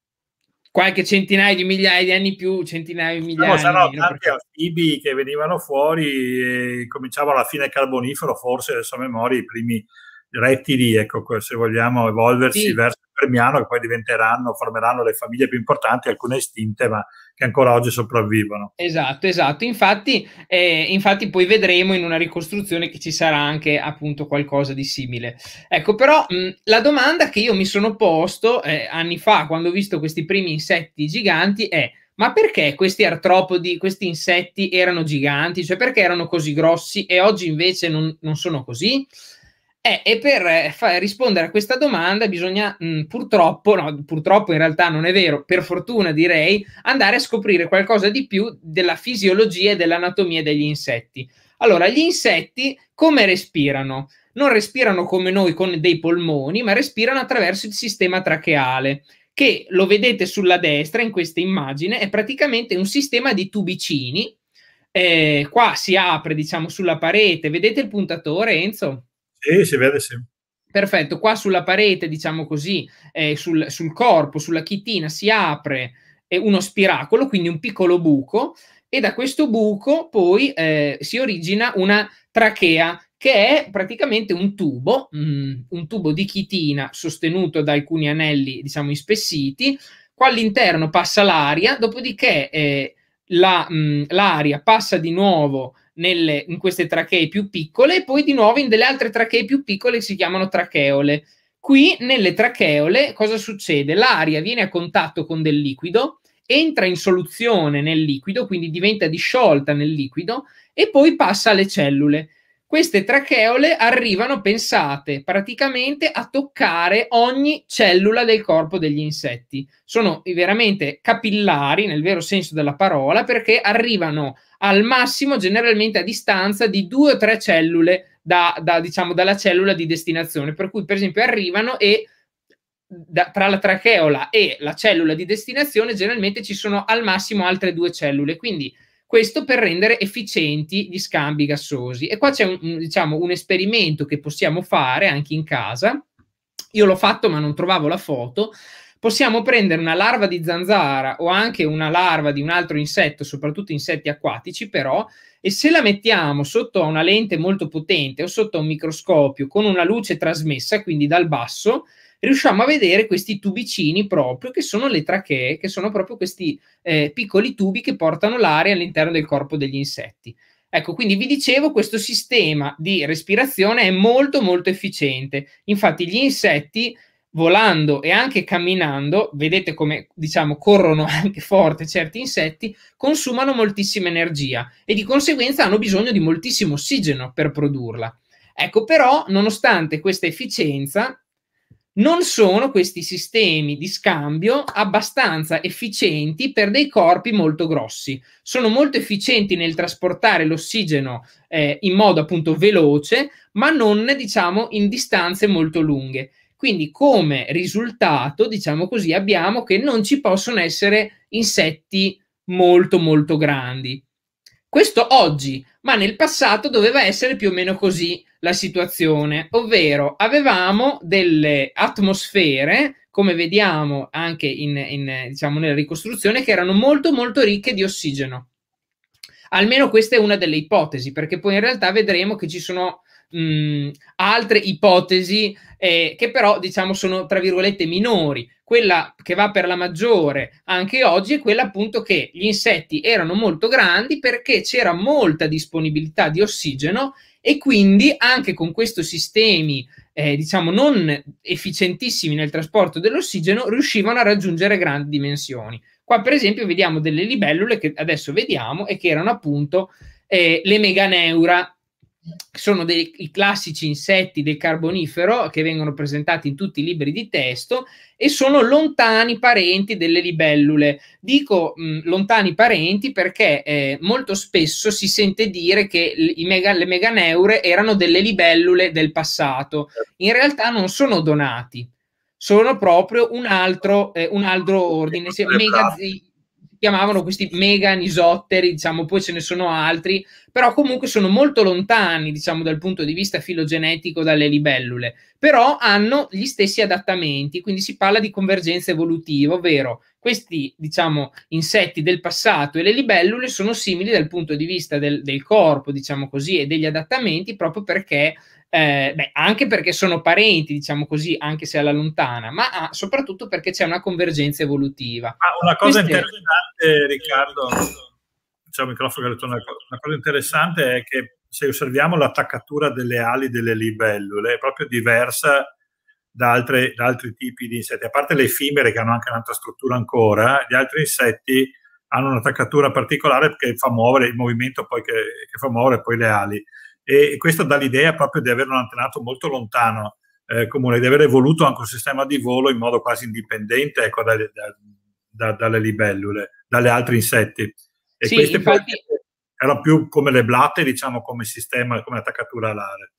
Qualche centinaia di migliaia di anni più, centinaia di migliaia di
anni
meno.
C'erano tanti anfibi che venivano fuori e cominciavano alla fine Carbonifero, forse adesso a memoria, i primi rettili, ecco, se vogliamo evolversi sì. verso il Permiano, che poi diventeranno, formeranno le famiglie più importanti, alcune estinte, ma che ancora oggi sopravvivono.
Esatto, esatto. Infatti, eh, infatti poi vedremo in una ricostruzione che ci sarà anche appunto qualcosa di simile. Ecco, però mh, la domanda che io mi sono posto eh, anni fa, quando ho visto questi primi insetti giganti, è: ma perché questi artropodi, questi insetti erano giganti? Cioè perché erano così grossi e oggi invece non, non sono così? Eh, e per eh, fa- rispondere a questa domanda bisogna mh, purtroppo, no, purtroppo in realtà non è vero, per fortuna direi, andare a scoprire qualcosa di più della fisiologia e dell'anatomia degli insetti. Allora, gli insetti come respirano? Non respirano come noi con dei polmoni, ma respirano attraverso il sistema tracheale, che lo vedete sulla destra in questa immagine, è praticamente un sistema di tubicini. Eh, qua si apre, diciamo, sulla parete. Vedete il puntatore, Enzo?
Sì, si vede, sì.
Perfetto, qua sulla parete, diciamo così, eh, sul, sul corpo, sulla chitina, si apre eh, uno spiracolo, quindi un piccolo buco, e da questo buco poi eh, si origina una trachea, che è praticamente un tubo, mh, un tubo di chitina sostenuto da alcuni anelli, diciamo, ispessiti. Qua all'interno passa l'aria, dopodiché eh, la, mh, l'aria passa di nuovo Nelle, in queste trachee più piccole e poi di nuovo in delle altre trachee più piccole che si chiamano tracheole. Qui nelle tracheole cosa succede? L'aria viene a contatto con del liquido, entra in soluzione nel liquido, quindi diventa disciolta nel liquido e poi passa alle cellule. Queste tracheole arrivano, pensate, praticamente a toccare ogni cellula del corpo degli insetti. Sono veramente capillari nel vero senso della parola, perché arrivano al massimo generalmente a distanza di due o tre cellule da, da, diciamo, dalla cellula di destinazione, per cui per esempio arrivano e da, tra la tracheola e la cellula di destinazione generalmente ci sono al massimo altre due cellule, quindi questo per rendere efficienti gli scambi gassosi. E qua c'è un, un, diciamo, un esperimento che possiamo fare anche in casa. Io l'ho fatto ma non trovavo la foto. Possiamo prendere una larva di zanzara o anche una larva di un altro insetto, soprattutto insetti acquatici però, e se la mettiamo sotto a una lente molto potente o sotto a un microscopio con una luce trasmessa, quindi dal basso, riusciamo a vedere questi tubicini proprio, che sono le trachee, che sono proprio questi eh, piccoli tubi che portano l'aria all'interno del corpo degli insetti. Ecco, quindi vi dicevo, questo sistema di respirazione è molto molto efficiente. Infatti gli insetti, volando e anche camminando, vedete come, diciamo, corrono anche forte certi insetti, consumano moltissima energia e di conseguenza hanno bisogno di moltissimo ossigeno per produrla. Ecco, però, nonostante questa efficienza, non sono questi sistemi di scambio abbastanza efficienti per dei corpi molto grossi. Sono molto efficienti nel trasportare l'ossigeno eh, in modo appunto veloce, ma non, diciamo, in distanze molto lunghe. Quindi come risultato, diciamo così, abbiamo che non ci possono essere insetti molto molto grandi. Questo oggi, ma nel passato doveva essere più o meno così la situazione, ovvero avevamo delle atmosfere, come vediamo anche in, in, diciamo, nella ricostruzione, che erano molto molto ricche di ossigeno. Almeno questa è una delle ipotesi, perché poi in realtà vedremo che ci sono mh, altre ipotesi eh, che però, diciamo, sono tra virgolette minori. Quella che va per la maggiore anche oggi è quella appunto che gli insetti erano molto grandi perché c'era molta disponibilità di ossigeno e quindi anche con questi sistemi eh, diciamo non efficientissimi nel trasporto dell'ossigeno riuscivano a raggiungere grandi dimensioni. Qua per esempio vediamo delle libellule che adesso vediamo e che erano appunto eh, le meganeura. Sono dei i classici insetti del Carbonifero che vengono presentati in tutti i libri di testo e sono lontani parenti delle libellule. Dico mh, lontani parenti perché eh, molto spesso si sente dire che i mega, le meganeure erano delle libellule del passato. In realtà non sono donati, sono proprio un altro, eh, un altro ordine. Mega, chiamavano questi mega nisotteri, diciamo, poi ce ne sono altri, però comunque sono molto lontani, diciamo, dal punto di vista filogenetico dalle libellule, però hanno gli stessi adattamenti, quindi si parla di convergenza evolutiva, ovvero questi, diciamo, insetti del passato e le libellule sono simili dal punto di vista del, del corpo, diciamo così, e degli adattamenti, proprio perché Eh, beh, anche perché sono parenti, diciamo così, anche se alla lontana, ma ah, soprattutto perché c'è una convergenza evolutiva.
Ah, una cosa Queste... interessante, Riccardo, c'è un microfono che ritorna, una cosa interessante è che se osserviamo l'attaccatura delle ali delle libellule è proprio diversa da, altre, da altri tipi di insetti, a parte le effimere che hanno anche un'altra struttura ancora, gli altri insetti hanno un'attaccatura particolare che fa muovere il movimento poi che, che fa muovere poi le ali. E questo dà l'idea proprio di avere un antenato molto lontano eh, comune, di aver evoluto anche un sistema di volo in modo quasi indipendente, ecco, da, da, da, dalle libellule, dalle altri insetti. E
sì,
queste
infatti...
erano più come le blatte, diciamo, come sistema, come attaccatura alare.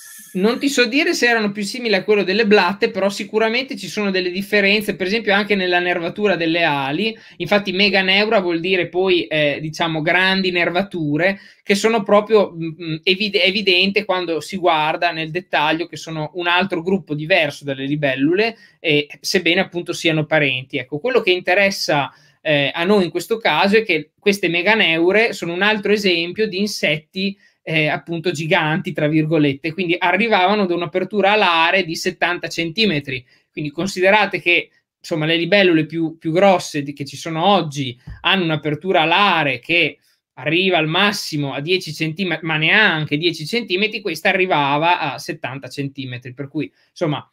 Non ti so dire se erano più simili a quello delle blatte, però sicuramente ci sono delle differenze, per esempio anche nella nervatura delle ali. Infatti meganeura vuol dire poi, eh, diciamo, grandi nervature, che sono proprio mh, evid- evidente quando si guarda nel dettaglio che sono un altro gruppo diverso dalle libellule, eh, sebbene appunto siano parenti. Ecco, quello che interessa eh, a noi in questo caso è che queste meganeure sono un altro esempio di insetti Eh, appunto giganti, tra virgolette, quindi arrivavano da un'apertura alare di settanta centimetri, quindi considerate che insomma le libellule più, più grosse di, che ci sono oggi hanno un'apertura alare che arriva al massimo a dieci centimetri, ma neanche dieci centimetri, questa arrivava a settanta centimetri, per cui insomma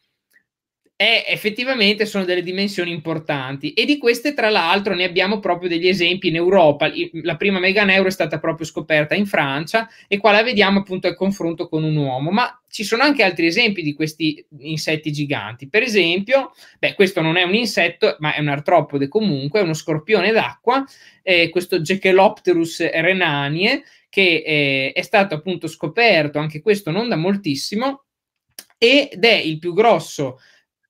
è, effettivamente sono delle dimensioni importanti, e di queste tra l'altro ne abbiamo proprio degli esempi in Europa. La prima meganeura è stata proprio scoperta in Francia e qua la vediamo appunto al confronto con un uomo, ma ci sono anche altri esempi di questi insetti giganti. Per esempio, beh, questo non è un insetto ma è un artropode, comunque è uno scorpione d'acqua, eh, questo Jechelopterus renanie, che eh, è stato appunto scoperto anche questo non da moltissimo ed è il più grosso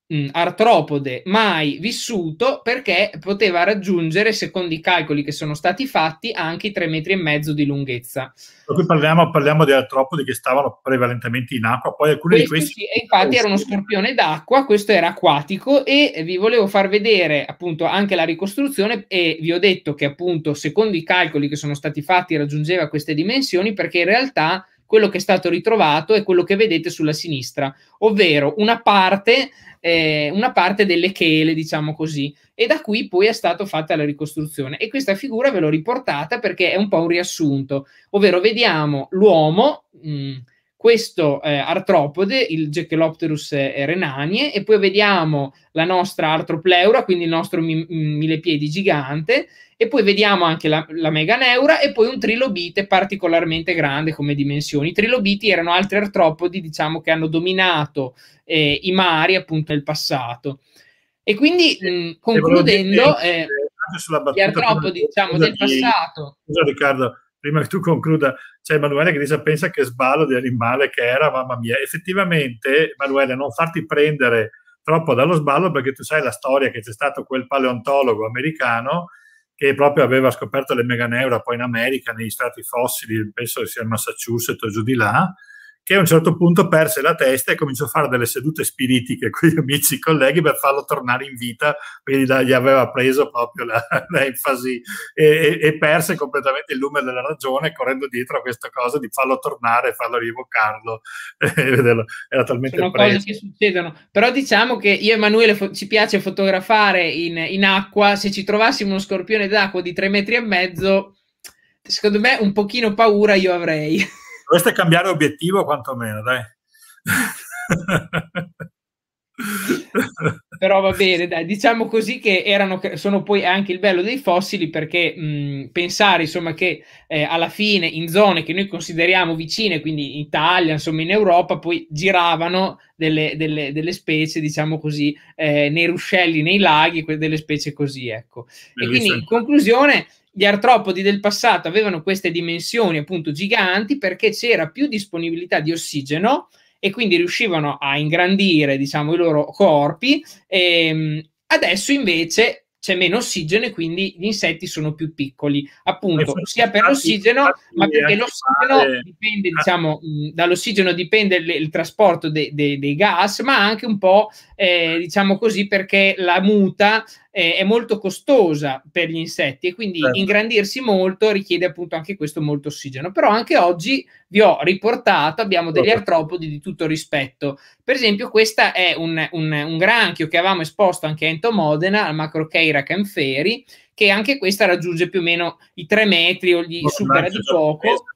mh, artropode mai vissuto, perché poteva raggiungere, secondo i calcoli che sono stati fatti, anche i tre metri e mezzo di lunghezza.
Qui parliamo, parliamo di artropodi che stavano prevalentemente in acqua, poi alcuni
questo
di questi...
Sì, infatti era uno scorpione d'acqua, questo era acquatico, e vi volevo far vedere appunto anche la ricostruzione, e vi ho detto che appunto secondo i calcoli che sono stati fatti raggiungeva queste dimensioni, perché in realtà quello che è stato ritrovato è quello che vedete sulla sinistra, ovvero una parte, eh, una parte delle chele, diciamo così, e da qui poi è stata fatta la ricostruzione, e questa figura ve l'ho riportata perché è un po' un riassunto, ovvero vediamo l'uomo, mh, questo eh, artropode, il Jachelopterus eh, renanie, e poi vediamo la nostra Arthropleura, quindi il nostro mi milepiedi gigante, e poi vediamo anche la, la Meganeura, e poi un trilobite particolarmente grande come dimensioni. I trilobiti erano altri artropodi, diciamo, che hanno dominato eh, i mari appunto nel passato. E quindi mh, concludendo, eh, gli artropodi, diciamo, del passato.
Scusa Riccardo, prima che tu concluda, c'è Emanuele che dice: pensa che sballo di animale che era, mamma mia. Effettivamente, Emanuele, non farti prendere troppo dallo sballo, perché tu sai la storia che c'è stato quel paleontologo americano che proprio aveva scoperto le meganeura poi in America, negli strati fossili, penso sia il Massachusetts o giù di là, che a un certo punto perse la testa e cominciò a fare delle sedute spiritiche con gli amici colleghi per farlo tornare in vita, quindi gli aveva preso proprio l'enfasi e, e, e perse completamente il lume della ragione, correndo dietro a questa cosa di farlo tornare, farlo rievocarlo, era talmente
sono preso. Cose che succedono, però diciamo che io e Emanuele ci piace fotografare in, in acqua. Se ci trovassimo uno scorpione d'acqua di tre metri e mezzo, secondo me un pochino paura io avrei.
Dovreste cambiare obiettivo quantomeno, dai.
Però va bene, dai, diciamo così che erano, sono poi anche il bello dei fossili, perché mh, pensare insomma che eh, alla fine in zone che noi consideriamo vicine, quindi in Italia, insomma in Europa, poi giravano delle, delle, delle specie, diciamo così, eh, nei ruscelli, nei laghi, delle specie così, ecco. Bellissimo. E quindi in conclusione, gli artropodi del passato avevano queste dimensioni appunto giganti perché c'era più disponibilità di ossigeno e quindi riuscivano a ingrandire, diciamo, i loro corpi. E adesso invece c'è meno ossigeno e quindi gli insetti sono più piccoli, appunto, sia per l'ossigeno, ma perché l'ossigeno dipende, diciamo, dall'ossigeno dipende il, il trasporto de, de, dei gas, ma anche un po', eh, diciamo così, perché la muta eh, è molto costosa per gli insetti e quindi certo. ingrandirsi molto richiede appunto anche questo molto ossigeno. Però anche oggi vi ho riportato, abbiamo degli artropodi di tutto rispetto. Per esempio questa è un, un, un granchio che avevamo esposto anche a Entomodena, al Macrocheira camferi, che anche questa raggiunge più o meno i tre metri o gli supera di poco.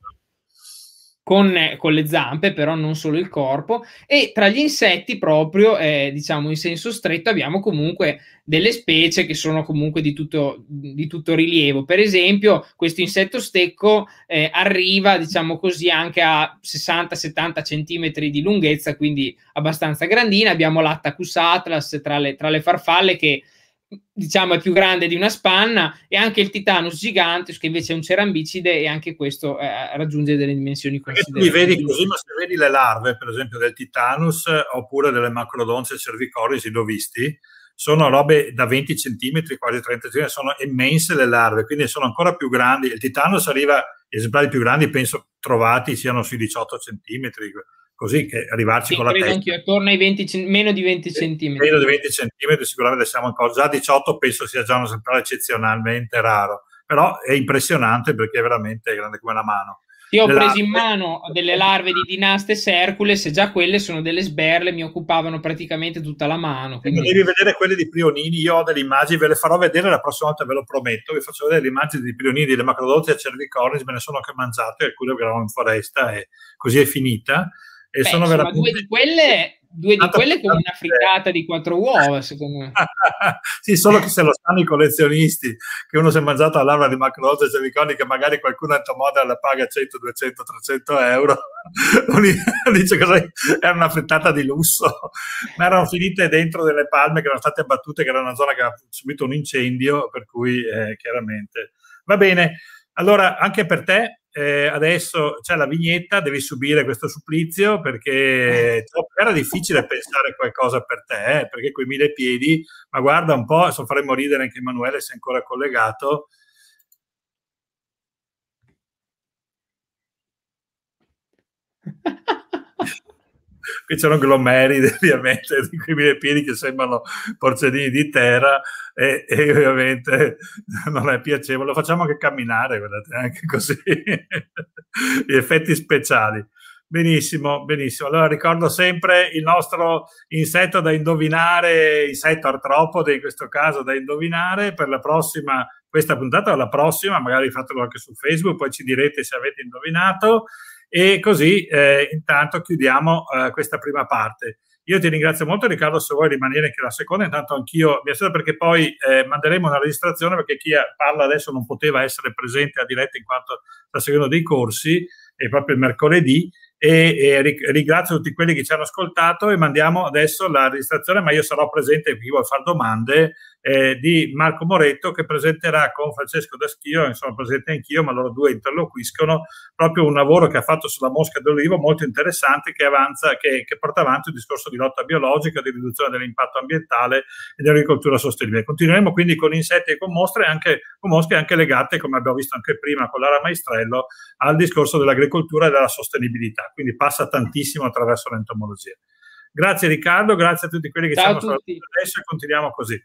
Con, con le zampe, però non solo il corpo, e tra gli insetti proprio, eh, diciamo in senso stretto, abbiamo comunque delle specie che sono comunque di tutto, di tutto rilievo. Per esempio questo insetto stecco eh, arriva, diciamo così, anche a sessanta settanta centimetri di lunghezza, quindi abbastanza grandina. Abbiamo l'Attacus atlas tra le, tra le farfalle, che diciamo è più grande di una spanna, e anche il Titanus giganteus, che invece è un cerambicide, e anche questo eh, raggiunge delle dimensioni considerevoli.
Li vedi così, ma se vedi le larve, per esempio del Titanus oppure delle macrodonze cervicorisi, l'ho visti, sono robe da venti centimetri, quasi trenta centimetri, sono immense le larve, quindi sono ancora più grandi. Il Titanus arriva, gli esemplari più grandi penso trovati siano sui diciotto centimetri, così che arrivarci sì, con la testa.
Anch'io, attorno ai venti, meno di venti centimetri.
Meno di venti centimetri sicuramente siamo ancora, già diciotto penso sia già un esemplare eccezionalmente raro, però è impressionante perché è veramente grande come una mano.
Io ho le preso larve... in mano delle larve di Dynastes Hercules e già quelle sono delle sberle, mi occupavano praticamente tutta la mano.
Quindi... Devi vedere quelle di Prionini, io ho delle immagini, ve le farò vedere la prossima volta, ve lo prometto, vi faccio vedere le immagini di Prionini, delle macrodonze e cervicornis, me ne sono anche mangiate, alcune che erano in foresta e così è finita. E
Beh,
sono
insomma,
veramente...
due di quelle, due di quelle con una frittata di quattro uova, secondo me.
Sì, solo che se lo sanno i collezionisti, che uno si è mangiato la larva di macrodonze cervicornis, che magari qualcuno a Entomodena la paga cento, duecento, trecento euro, dice che era una frittata di lusso, ma erano finite dentro delle palme che erano state abbattute, che era una zona che aveva subito un incendio, per cui eh, chiaramente... Va bene, allora anche per te eh, adesso c'è la vignetta, devi subire questo supplizio perché era difficile pensare qualcosa per te, eh, perché quei mille piedi, ma guarda un po', adesso faremo ridere anche Emanuele se è ancora collegato. Qui c'erano glomeri ovviamente di quei mille piedi che sembrano porcellini di terra e, e ovviamente non è piacevole. Lo facciamo anche camminare, guardate, anche così gli effetti speciali. Benissimo, benissimo. Allora ricordo sempre il nostro insetto da indovinare, insetto artropode in questo caso da indovinare per la prossima, questa puntata o la prossima, magari fatelo anche su Facebook, poi ci direte se avete indovinato. E così eh, intanto chiudiamo eh, questa prima parte. Io ti ringrazio molto, Riccardo, se vuoi rimanere anche la seconda, intanto anch'io mi associo perché poi eh, manderemo una registrazione perché chi parla adesso non poteva essere presente a diretta in quanto sta seguendo dei corsi, è proprio il mercoledì, e, e ringrazio tutti quelli che ci hanno ascoltato e mandiamo adesso la registrazione, ma io sarò presente, chi vuole fare domande, eh, di Marco Moretto che presenterà con Francesco Daschio, insomma presente anch'io, ma loro due interloquiscono proprio un lavoro che ha fatto sulla mosca d'olivo molto interessante che avanza, che, che porta avanti un discorso di lotta biologica, di riduzione dell'impatto ambientale e di agricoltura sostenibile. Continueremo quindi con insetti e con mostre, anche, con mosche anche legate, come abbiamo visto anche prima con Lara Maestrello, al discorso dell'agricoltura e della sostenibilità. Quindi passa tantissimo attraverso l'entomologia. Grazie Riccardo, grazie a tutti quelli che
Ciao
siamo stati adesso e continuiamo così.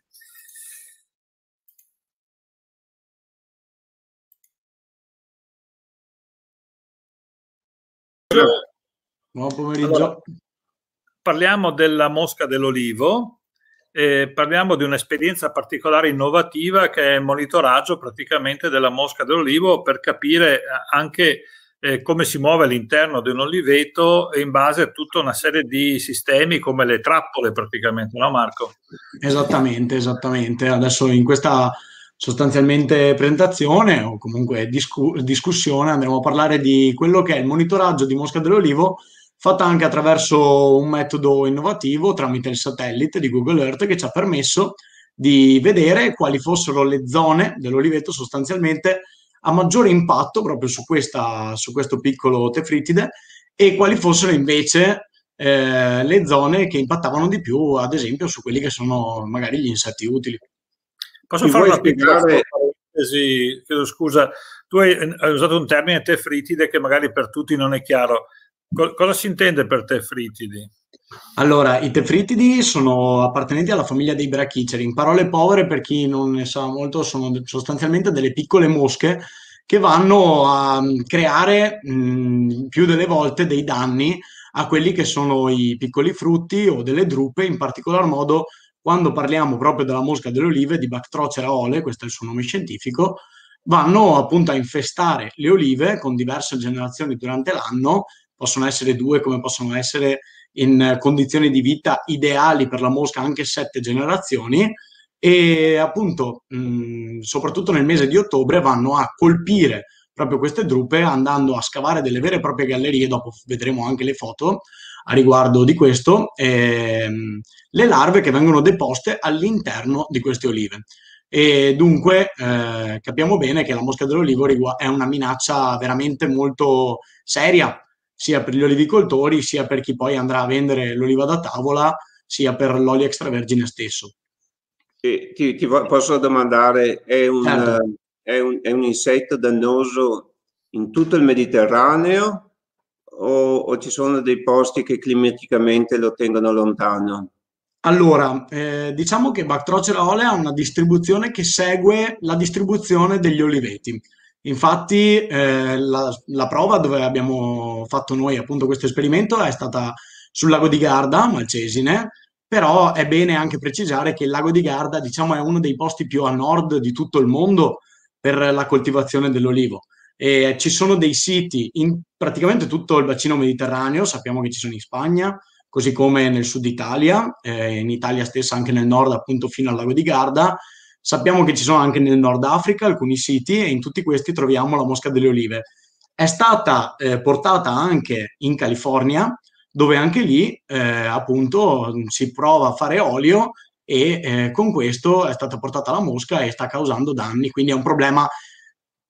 Buon pomeriggio.
Allora, parliamo della mosca dell'olivo, eh, parliamo di un'esperienza particolare innovativa che è il monitoraggio praticamente della mosca dell'olivo per capire anche Eh, come si muove all'interno di un oliveto in base a tutta una serie di sistemi come le trappole praticamente, no Marco?
Esattamente, esattamente. Adesso in questa sostanzialmente presentazione o comunque discu- discussione andremo a parlare di quello che è il monitoraggio di mosca dell'olivo fatta anche attraverso un metodo innovativo tramite il satellite di Google Earth che ci ha permesso di vedere quali fossero le zone dell'oliveto sostanzialmente a maggiore impatto proprio su, questa, su questo piccolo tefritide e quali fossero invece eh, le zone che impattavano di più, ad esempio su quelli che sono magari gli insetti utili.
Posso fare una piccola parentesi? Chiedo scusa, tu hai, hai usato un termine tefritide che magari per tutti non è chiaro. Co- cosa si intende per tefritidi?
Allora, i tefritidi sono appartenenti alla famiglia dei brachiceri. In parole povere, per chi non ne sa molto, sono sostanzialmente delle piccole mosche che vanno a creare mh, più delle volte dei danni a quelli che sono i piccoli frutti o delle drupe, in particolar modo quando parliamo proprio della mosca delle olive, di Bactrocera ole, questo è il suo nome scientifico, vanno appunto a infestare le olive con diverse generazioni durante l'anno, possono essere due come possono essere in condizioni di vita ideali per la mosca anche sette generazioni e appunto mh, soprattutto nel mese di ottobre vanno a colpire proprio queste drupe andando a scavare delle vere e proprie gallerie, dopo vedremo anche le foto a riguardo di questo, ehm, le larve che vengono deposte all'interno di queste olive. E dunque eh, capiamo bene che la mosca dell'olivo è una minaccia veramente molto seria sia per gli olivicoltori, sia per chi poi andrà a vendere l'oliva da tavola, sia per l'olio extravergine stesso.
Ti, ti, ti posso domandare, è un, certo. uh, è, un, è un insetto dannoso in tutto il Mediterraneo o, o ci sono dei posti che climaticamente lo tengono lontano?
Allora, eh, diciamo che Bactrocera ole ha una distribuzione che segue la distribuzione degli oliveti. Infatti eh, la, la prova dove abbiamo fatto noi appunto questo esperimento è stata sul lago di Garda, Malcesine, però è bene anche precisare che il lago di Garda, diciamo, è uno dei posti più a nord di tutto il mondo per la coltivazione dell'olivo. E ci sono dei siti in praticamente tutto il bacino mediterraneo, sappiamo che ci sono in Spagna, così come nel sud Italia, eh, in Italia stessa anche nel nord appunto fino al lago di Garda. Sappiamo che ci sono anche nel Nord Africa alcuni siti e in tutti questi troviamo la mosca delle olive. È stata eh, portata anche in California, dove anche lì eh, appunto si prova a fare olio e eh, con questo è stata portata la mosca e sta causando danni, quindi è un problema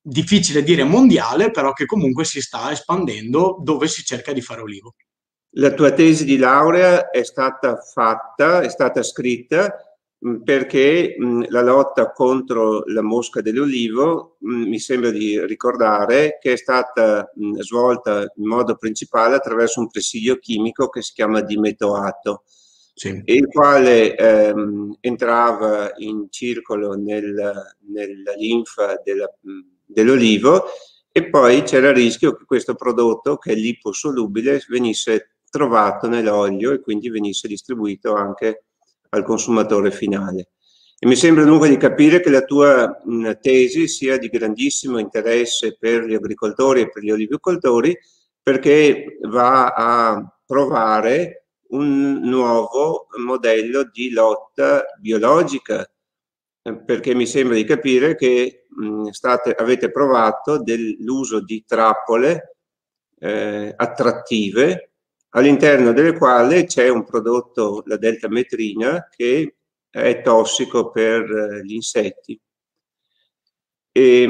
difficile dire mondiale, però che comunque si sta espandendo dove si cerca di fare olivo.
La tua tesi di laurea è stata fatta, è stata scritta perché mh, la lotta contro la mosca dell'olivo, mh, mi sembra di ricordare, che è stata mh, svolta in modo principale attraverso un presidio chimico che si chiama dimetoato, sì. Il quale ehm, entrava in circolo nel, nella linfa della, dell'olivo, e poi c'era il rischio che questo prodotto, che è liposolubile, venisse trovato nell'olio e quindi venisse distribuito anche al consumatore finale. E mi sembra dunque di capire che la tua mh, tesi sia di grandissimo interesse per gli agricoltori e per gli olivicoltori, perché va a provare un nuovo modello di lotta biologica, eh, perché mi sembra di capire che mh, state, avete provato l'uso di trappole eh, attrattive, all'interno delle quali c'è un prodotto, la deltametrina, che è tossico per gli insetti. E,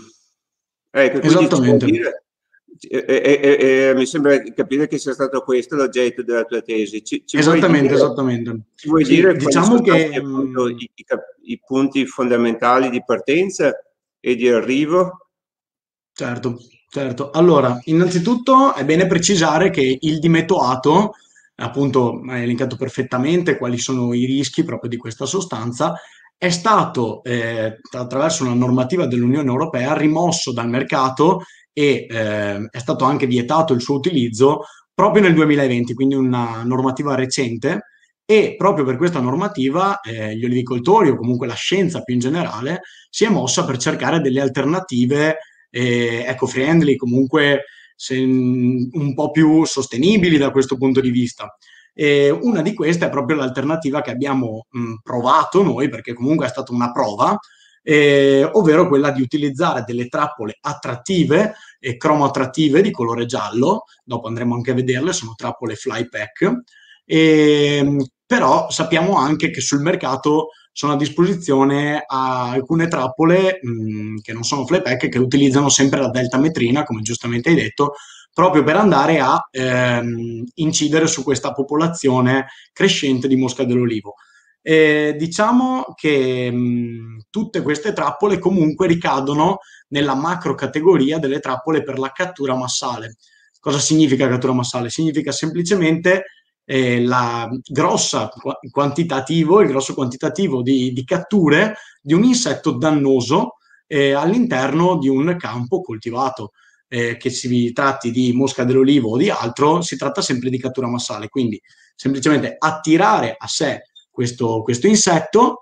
ecco, quindi ci vuol dire, e, e, e, e, mi sembra capire che sia stato questo l'oggetto della tua tesi. Ci, ci
esattamente,
vuoi dire,
esattamente.
Ci vuoi
sì,
dire
diciamo
quali sono
che
appunto, i, i, i punti fondamentali di partenza e di arrivo?
Certo. Certo, allora, innanzitutto è bene precisare che il dimetoato, appunto, hai elencato perfettamente quali sono i rischi proprio di questa sostanza, è stato, eh, attraverso una normativa dell'Unione Europea, rimosso dal mercato e eh, è stato anche vietato il suo utilizzo proprio nel duemilaventi, quindi una normativa recente, e proprio per questa normativa eh, gli olivicoltori, o comunque la scienza più in generale, si è mossa per cercare delle alternative Eh, eco-friendly, comunque se, un po' più sostenibili da questo punto di vista. E una di queste è proprio l'alternativa che abbiamo mh, provato noi, perché comunque è stata una prova, eh, ovvero quella di utilizzare delle trappole attrattive e cromoattrattive di colore giallo. Dopo andremo anche a vederle, sono trappole fly pack. E, però sappiamo anche che sul mercato sono a disposizione a alcune trappole mh, che non sono fly pack, che utilizzano sempre la deltametrina, come giustamente hai detto, proprio per andare a ehm, incidere su questa popolazione crescente di mosca dell'olivo. Eh, diciamo che mh, tutte queste trappole comunque ricadono nella macro categoria delle trappole per la cattura massale. Cosa significa cattura massale? Significa semplicemente Eh, la grossa quantitativo, il grosso quantitativo di, di catture di un insetto dannoso eh, all'interno di un campo coltivato, eh, che si tratti di mosca dell'olivo o di altro, si tratta sempre di cattura massale, quindi semplicemente attirare a sé questo, questo insetto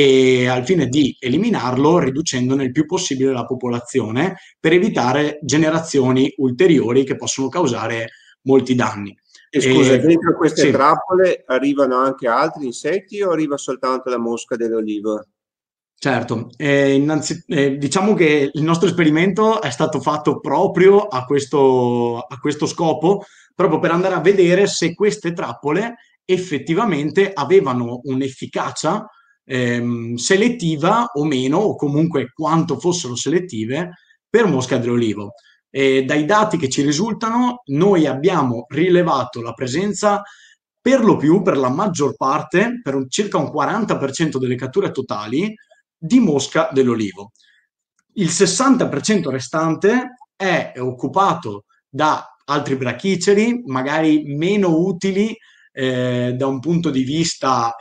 e al fine di eliminarlo riducendone il più possibile la popolazione per evitare generazioni ulteriori che possono causare molti danni.
E scusa, eh, dentro queste sì. trappole arrivano anche altri insetti o arriva soltanto la mosca dell'olivo?
Certo, eh, innanzi, eh, diciamo che il nostro esperimento è stato fatto proprio a questo, a questo scopo, proprio per andare a vedere se queste trappole effettivamente avevano un'efficacia ehm, selettiva o meno, o comunque quanto fossero selettive per mosca dell'olivo. Eh, dai dati che ci risultano, noi abbiamo rilevato la presenza per lo più, per la maggior parte, per un, circa un quaranta per cento delle catture totali, di mosca dell'olivo. Il sessanta per cento restante è occupato da altri brachiceri, magari meno utili eh, da un punto di vista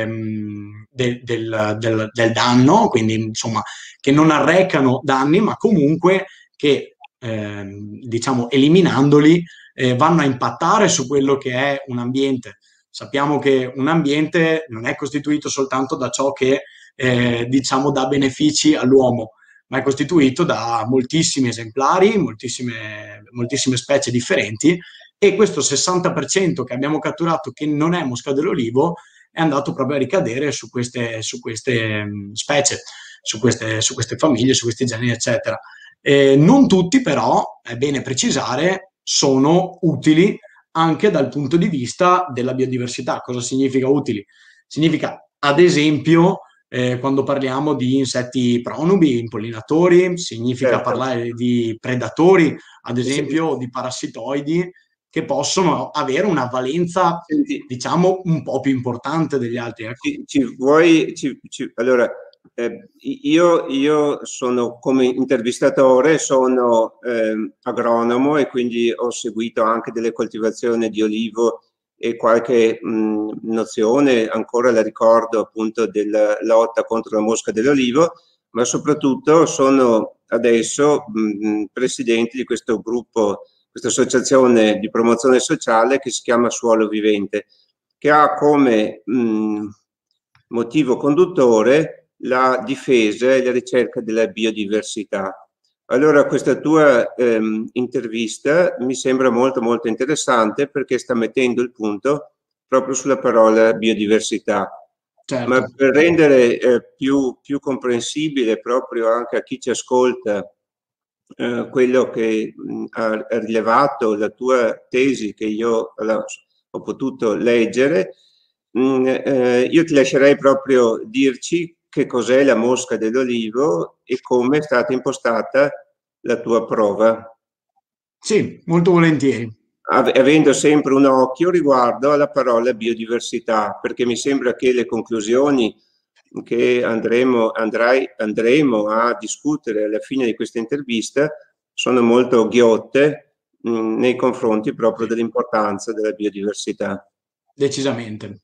ehm, de, del, del, del danno, quindi insomma che non arrecano danni, ma comunque che Eh, diciamo eliminandoli eh, vanno a impattare su quello che è un ambiente. Sappiamo che un ambiente non è costituito soltanto da ciò che eh, diciamo dà benefici all'uomo, ma è costituito da moltissimi esemplari, moltissime, moltissime specie differenti, e questo sessanta per cento che abbiamo catturato che non è mosca dell'olivo è andato proprio a ricadere su queste, su queste specie, su queste, su queste famiglie, su questi generi, eccetera. Eh, non tutti però, è bene precisare, sono utili anche dal punto di vista della biodiversità. Cosa significa utili? Significa, ad esempio, eh, quando parliamo di insetti pronubi, impollinatori, significa certo. parlare di predatori, ad esempio, sì. di parassitoidi, che possono avere una valenza, Senti, diciamo, un po' più importante degli altri. Ecco.
Ci, ci vuoi... Ci, ci, allora, eh, io, io sono, come intervistatore, sono eh, agronomo e quindi ho seguito anche delle coltivazioni di olivo e qualche mh, nozione, ancora la ricordo appunto della lotta contro la mosca dell'olivo, ma soprattutto sono adesso mh, presidente di questo gruppo, questa associazione di promozione sociale che si chiama Suolo Vivente, che ha come mh, motivo conduttore la difesa e la ricerca della biodiversità. Allora questa tua ehm, intervista mi sembra molto molto interessante perché sta mettendo il punto proprio sulla parola biodiversità. Certo. Ma per rendere eh, più, più comprensibile proprio anche a chi ci ascolta eh, quello che mh, ha rilevato la tua tesi che io la, ho potuto leggere, mh, eh, io ti lascerei proprio dirci che cos'è la mosca dell'olivo e come è stata impostata la tua prova.
Sì, molto volentieri.
Avendo sempre un occhio riguardo alla parola biodiversità, perché mi sembra che le conclusioni che andremo, andrai, andremo a discutere alla fine di questa intervista sono molto ghiotte mh, nei confronti proprio dell'importanza della biodiversità.
Decisamente.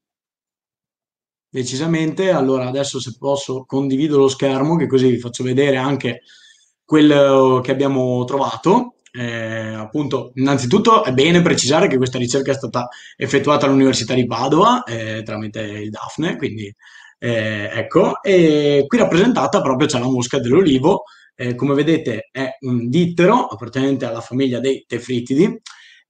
Decisamente, allora adesso se posso condivido lo schermo che così vi faccio vedere anche quello che abbiamo trovato. Eh, appunto, innanzitutto è bene precisare che questa ricerca è stata effettuata all'Università di Padova eh, tramite il Daphne, quindi eh, ecco, e qui rappresentata proprio c'è la mosca dell'olivo, eh, come vedete è un dittero appartenente alla famiglia dei tefritidi.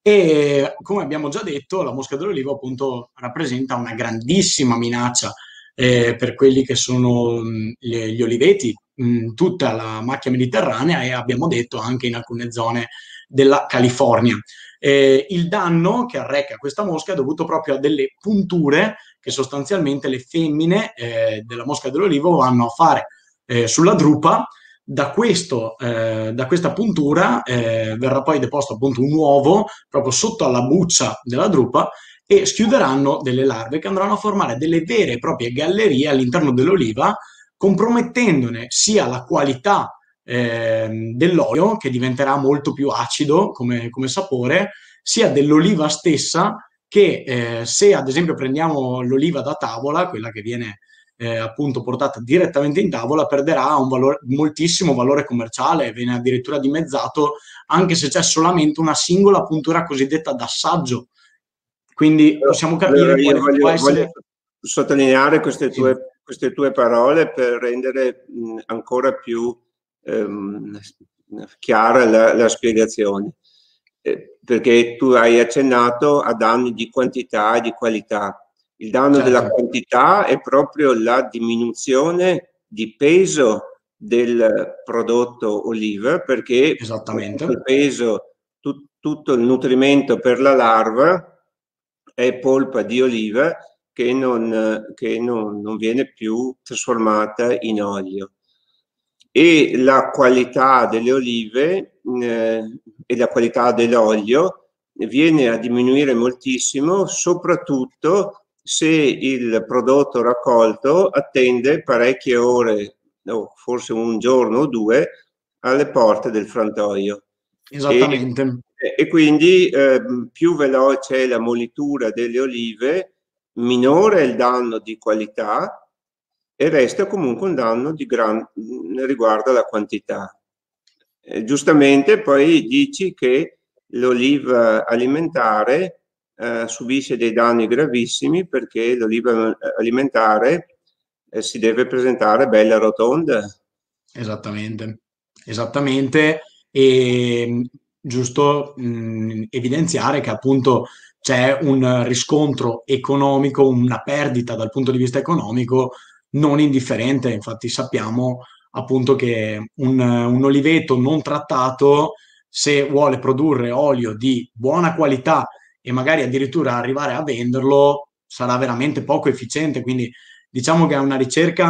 E come abbiamo già detto, la mosca dell'olivo appunto rappresenta una grandissima minaccia eh, per quelli che sono mh, gli, gli oliveti, mh, tutta la macchia mediterranea e abbiamo detto anche in alcune zone della California. Eh, il danno che arreca questa mosca è dovuto proprio a delle punture che sostanzialmente le femmine eh, della mosca dell'olivo vanno a fare eh, sulla drupa. Da, questo, eh, da questa puntura eh, verrà poi deposto appunto un uovo proprio sotto alla buccia della drupa e schiuderanno delle larve che andranno a formare delle vere e proprie gallerie all'interno dell'oliva, compromettendone sia la qualità eh, dell'olio, che diventerà molto più acido come, come sapore, sia dell'oliva stessa, che eh, se ad esempio prendiamo l'oliva da tavola, quella che viene Eh, appunto portata direttamente in tavola, perderà un valore, moltissimo valore commerciale, viene addirittura dimezzato anche se c'è solamente una singola puntura cosiddetta d'assaggio. Quindi possiamo capire
allora,
quale
voglio,
può essere...
voglio sottolineare queste tue, sì. queste tue parole per rendere mh, ancora più ehm, chiara la, la spiegazione, eh, perché tu hai accennato a danni di quantità e di qualità. Il danno certo. della quantità è proprio la diminuzione di peso del prodotto oliva, perché
esattamente
il peso, tu, tutto il nutrimento per la larva è polpa di oliva che non, che non, non viene più trasformata in olio. E la qualità delle olive eh, e la qualità dell'olio viene a diminuire moltissimo, soprattutto se il prodotto raccolto attende parecchie ore, o forse un giorno o due, alle porte del frantoio.
Esattamente.
E, e quindi eh, più veloce è la molitura delle olive, minore è il danno di qualità e resta comunque un danno di gran, riguardo alla quantità. Eh, giustamente poi dici che l'oliva alimentare Uh, subisce dei danni gravissimi perché l'oliva alimentare eh, si deve presentare bella rotonda.
Esattamente, esattamente. E giusto mh, evidenziare che appunto c'è un riscontro economico, una perdita dal punto di vista economico non indifferente. Infatti sappiamo appunto che un, un oliveto non trattato, se vuole produrre olio di buona qualità e magari addirittura arrivare a venderlo, sarà veramente poco efficiente. Quindi diciamo che è una ricerca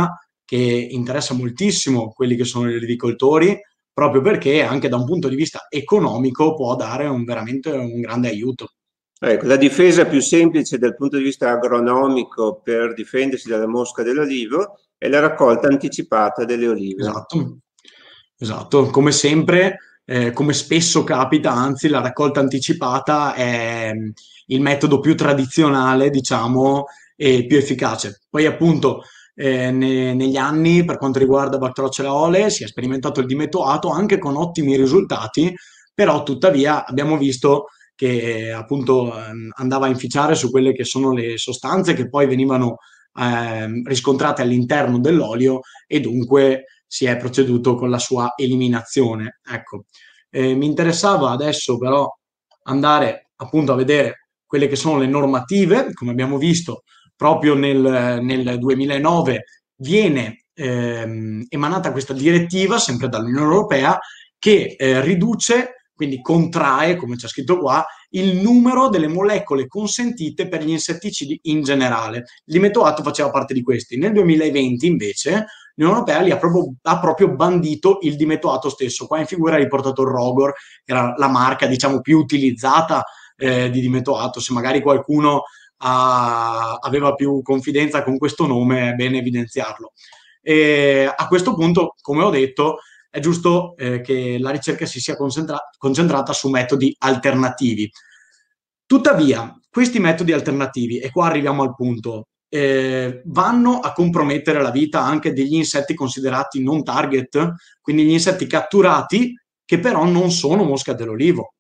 che interessa moltissimo quelli che sono gli olivicoltori, proprio perché anche da un punto di vista economico può dare un, veramente un grande aiuto.
Ecco, la difesa più semplice dal punto di vista agronomico per difendersi dalla mosca dell'olivo è la raccolta anticipata delle olive.
Esatto, esatto. Come sempre, eh, come spesso capita, anzi, la raccolta anticipata è il metodo più tradizionale, diciamo, e più efficace. Poi appunto eh, ne, negli anni, per quanto riguarda Bactrocera ole, si è sperimentato il dimetoato anche con ottimi risultati, però tuttavia abbiamo visto che appunto andava a inficiare su quelle che sono le sostanze che poi venivano eh, riscontrate all'interno dell'olio, e dunque si è proceduto con la sua eliminazione. Ecco, eh, mi interessava adesso però andare appunto a vedere quelle che sono le normative. Come abbiamo visto, proprio nel, nel duemilanove viene ehm, emanata questa direttiva, sempre dall'Unione Europea, che eh, riduce, quindi contrae, come c'è scritto qua, il numero delle molecole consentite per gli insetticidi in generale. Il dimetoato faceva parte di questi. Nel duemilaventi invece l'Unione Europea li ha, proprio, ha proprio bandito il dimetoato stesso. Qua in figura è riportato il Rogor, che era la marca, diciamo, più utilizzata eh, di dimetoato. Se magari qualcuno ha, aveva più confidenza con questo nome, è bene evidenziarlo. E a questo punto, come ho detto, è giusto eh, che la ricerca si sia concentra- concentrata su metodi alternativi. Tuttavia, questi metodi alternativi, e qua arriviamo al punto, eh, vanno a compromettere la vita anche degli insetti considerati non target, quindi gli insetti catturati che però non sono mosca dell'olivo.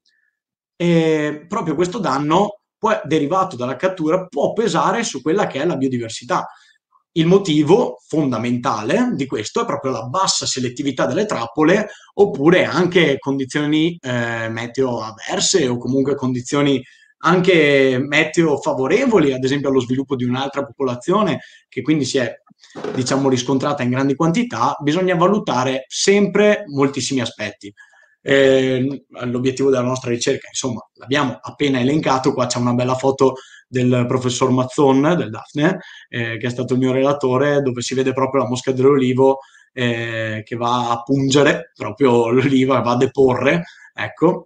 E proprio questo danno poi, derivato dalla cattura, può pesare su quella che è la biodiversità. Il motivo fondamentale di questo è proprio la bassa selettività delle trappole, oppure anche condizioni eh, meteo avverse, o comunque condizioni anche meteo favorevoli, ad esempio allo sviluppo di un'altra popolazione che quindi si è, diciamo, riscontrata in grandi quantità. Bisogna valutare sempre moltissimi aspetti. Eh, l'obiettivo della nostra ricerca, insomma, l'abbiamo appena elencato. Qua c'è una bella foto del professor Mazzon del Daphne, eh, che è stato il mio relatore, dove si vede proprio la mosca dell'olivo eh, che va a pungere proprio l'oliva, va a deporre, ecco.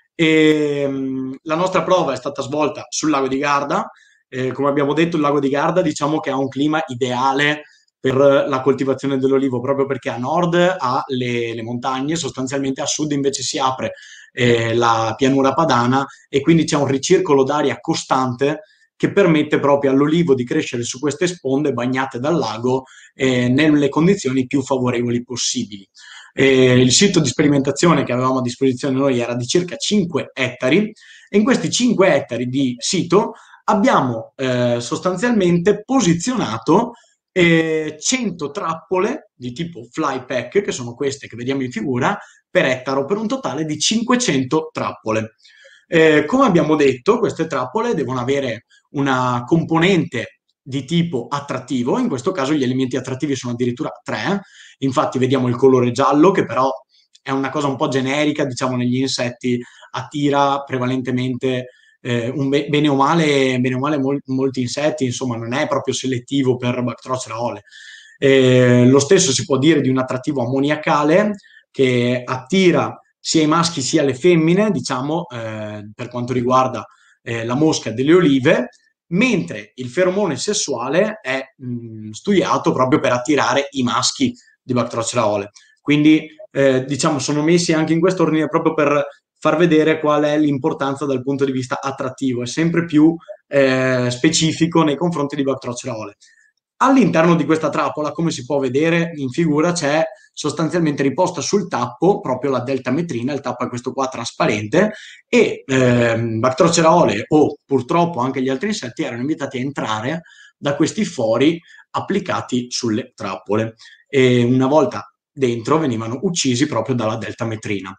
E, mh, la nostra prova è stata svolta sul lago di Garda. Eh, come abbiamo detto, il lago di Garda, diciamo che ha un clima ideale per la coltivazione dell'olivo, proprio perché a nord ha le, le montagne, sostanzialmente a sud invece si apre eh, la pianura padana, e quindi c'è un ricircolo d'aria costante che permette proprio all'olivo di crescere su queste sponde bagnate dal lago eh, nelle condizioni più favorevoli possibili. Eh, il sito di sperimentazione che avevamo a disposizione noi era di circa cinque ettari, e in questi cinque ettari di sito abbiamo eh, sostanzialmente posizionato eh, cento trappole di tipo fly pack, che sono queste che vediamo in figura, per ettaro, per un totale di cinquecento trappole. Eh, come abbiamo detto, queste trappole devono avere una componente di tipo attrattivo. In questo caso gli elementi attrattivi sono addirittura tre. Infatti vediamo il colore giallo, che però è una cosa un po' generica, diciamo, negli insetti, attira prevalentemente eh, un be- bene o male, bene o male mol- molti insetti, insomma non è proprio selettivo per Bactrocera ole. Eh, lo stesso si può dire di un attrattivo ammoniacale, che attira sia i maschi sia le femmine, diciamo, eh, per quanto riguarda eh, la mosca delle olive, mentre il feromone sessuale è mh, studiato proprio per attirare i maschi di Bactrocera ole. Quindi, eh, diciamo, sono messi anche in quest'ordine proprio per far vedere qual è l'importanza dal punto di vista attrattivo, è sempre più eh, specifico nei confronti di Bactrocera ole. All'interno di questa trappola, come si può vedere in figura, c'è sostanzialmente riposta sul tappo proprio la deltametrina. Il tappo è questo qua trasparente, e ehm, Bactrocera ole, o purtroppo anche gli altri insetti, erano invitati a entrare da questi fori applicati sulle trappole, e una volta dentro venivano uccisi proprio dalla deltametrina.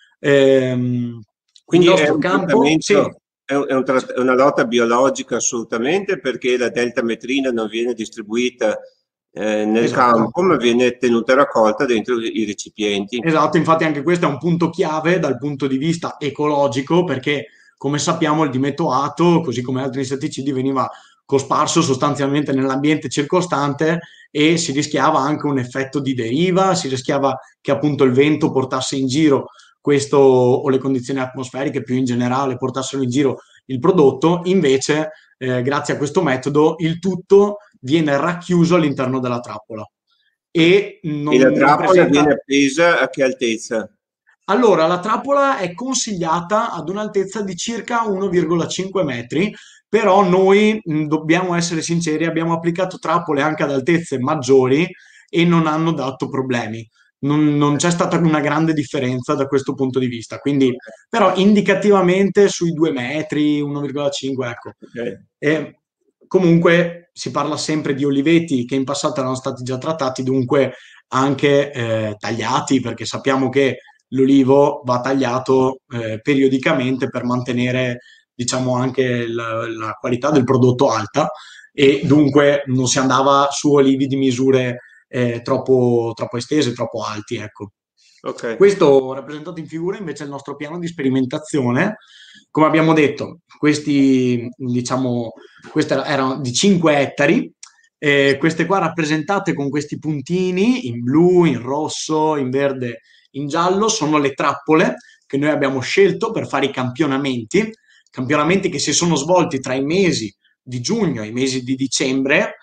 Ehm,
Quindi
il nostro
è un
campo, sì.
È, un, è, un tratt- è una lotta biologica assolutamente, perché la deltametrina non viene distribuita eh, nel
Esatto.
campo, ma viene tenuta raccolta dentro i recipienti.
Esatto, infatti anche questo è un punto chiave dal punto di vista ecologico, perché come sappiamo il dimetoato, così come altri insetticidi, veniva cosparso sostanzialmente nell'ambiente circostante e si rischiava anche un effetto di deriva, si rischiava che appunto il vento portasse in giro questo, o le condizioni atmosferiche più in generale portassero in giro il prodotto. Invece eh, grazie a questo metodo il tutto viene racchiuso all'interno della trappola. E, non,
e la trappola
presenta...
viene appesa a che altezza?
Allora, la trappola è consigliata ad un'altezza di circa uno virgola cinque metri, però noi mh, dobbiamo essere sinceri, abbiamo applicato trappole anche ad altezze maggiori e non hanno dato problemi. Non, non c'è stata una grande differenza da questo punto di vista, quindi però indicativamente sui due metri, uno virgola cinque, ecco.
Okay.
E comunque si parla sempre di oliveti che in passato erano stati già trattati, dunque anche eh, tagliati, perché sappiamo che l'olivo va tagliato eh, periodicamente per mantenere, diciamo, anche la, la qualità del prodotto alta, e dunque non si andava su olivi di misure eh, troppo, troppo estese, troppo alti, ecco.
Okay.
Questo rappresentato in figura invece è il nostro piano di sperimentazione. Come abbiamo detto, questi, diciamo, queste erano di cinque ettari, eh, queste qua rappresentate con questi puntini in blu, in rosso, in verde, in giallo, sono le trappole che noi abbiamo scelto per fare i campionamenti, campionamenti che si sono svolti tra i mesi di giugno e i mesi di dicembre,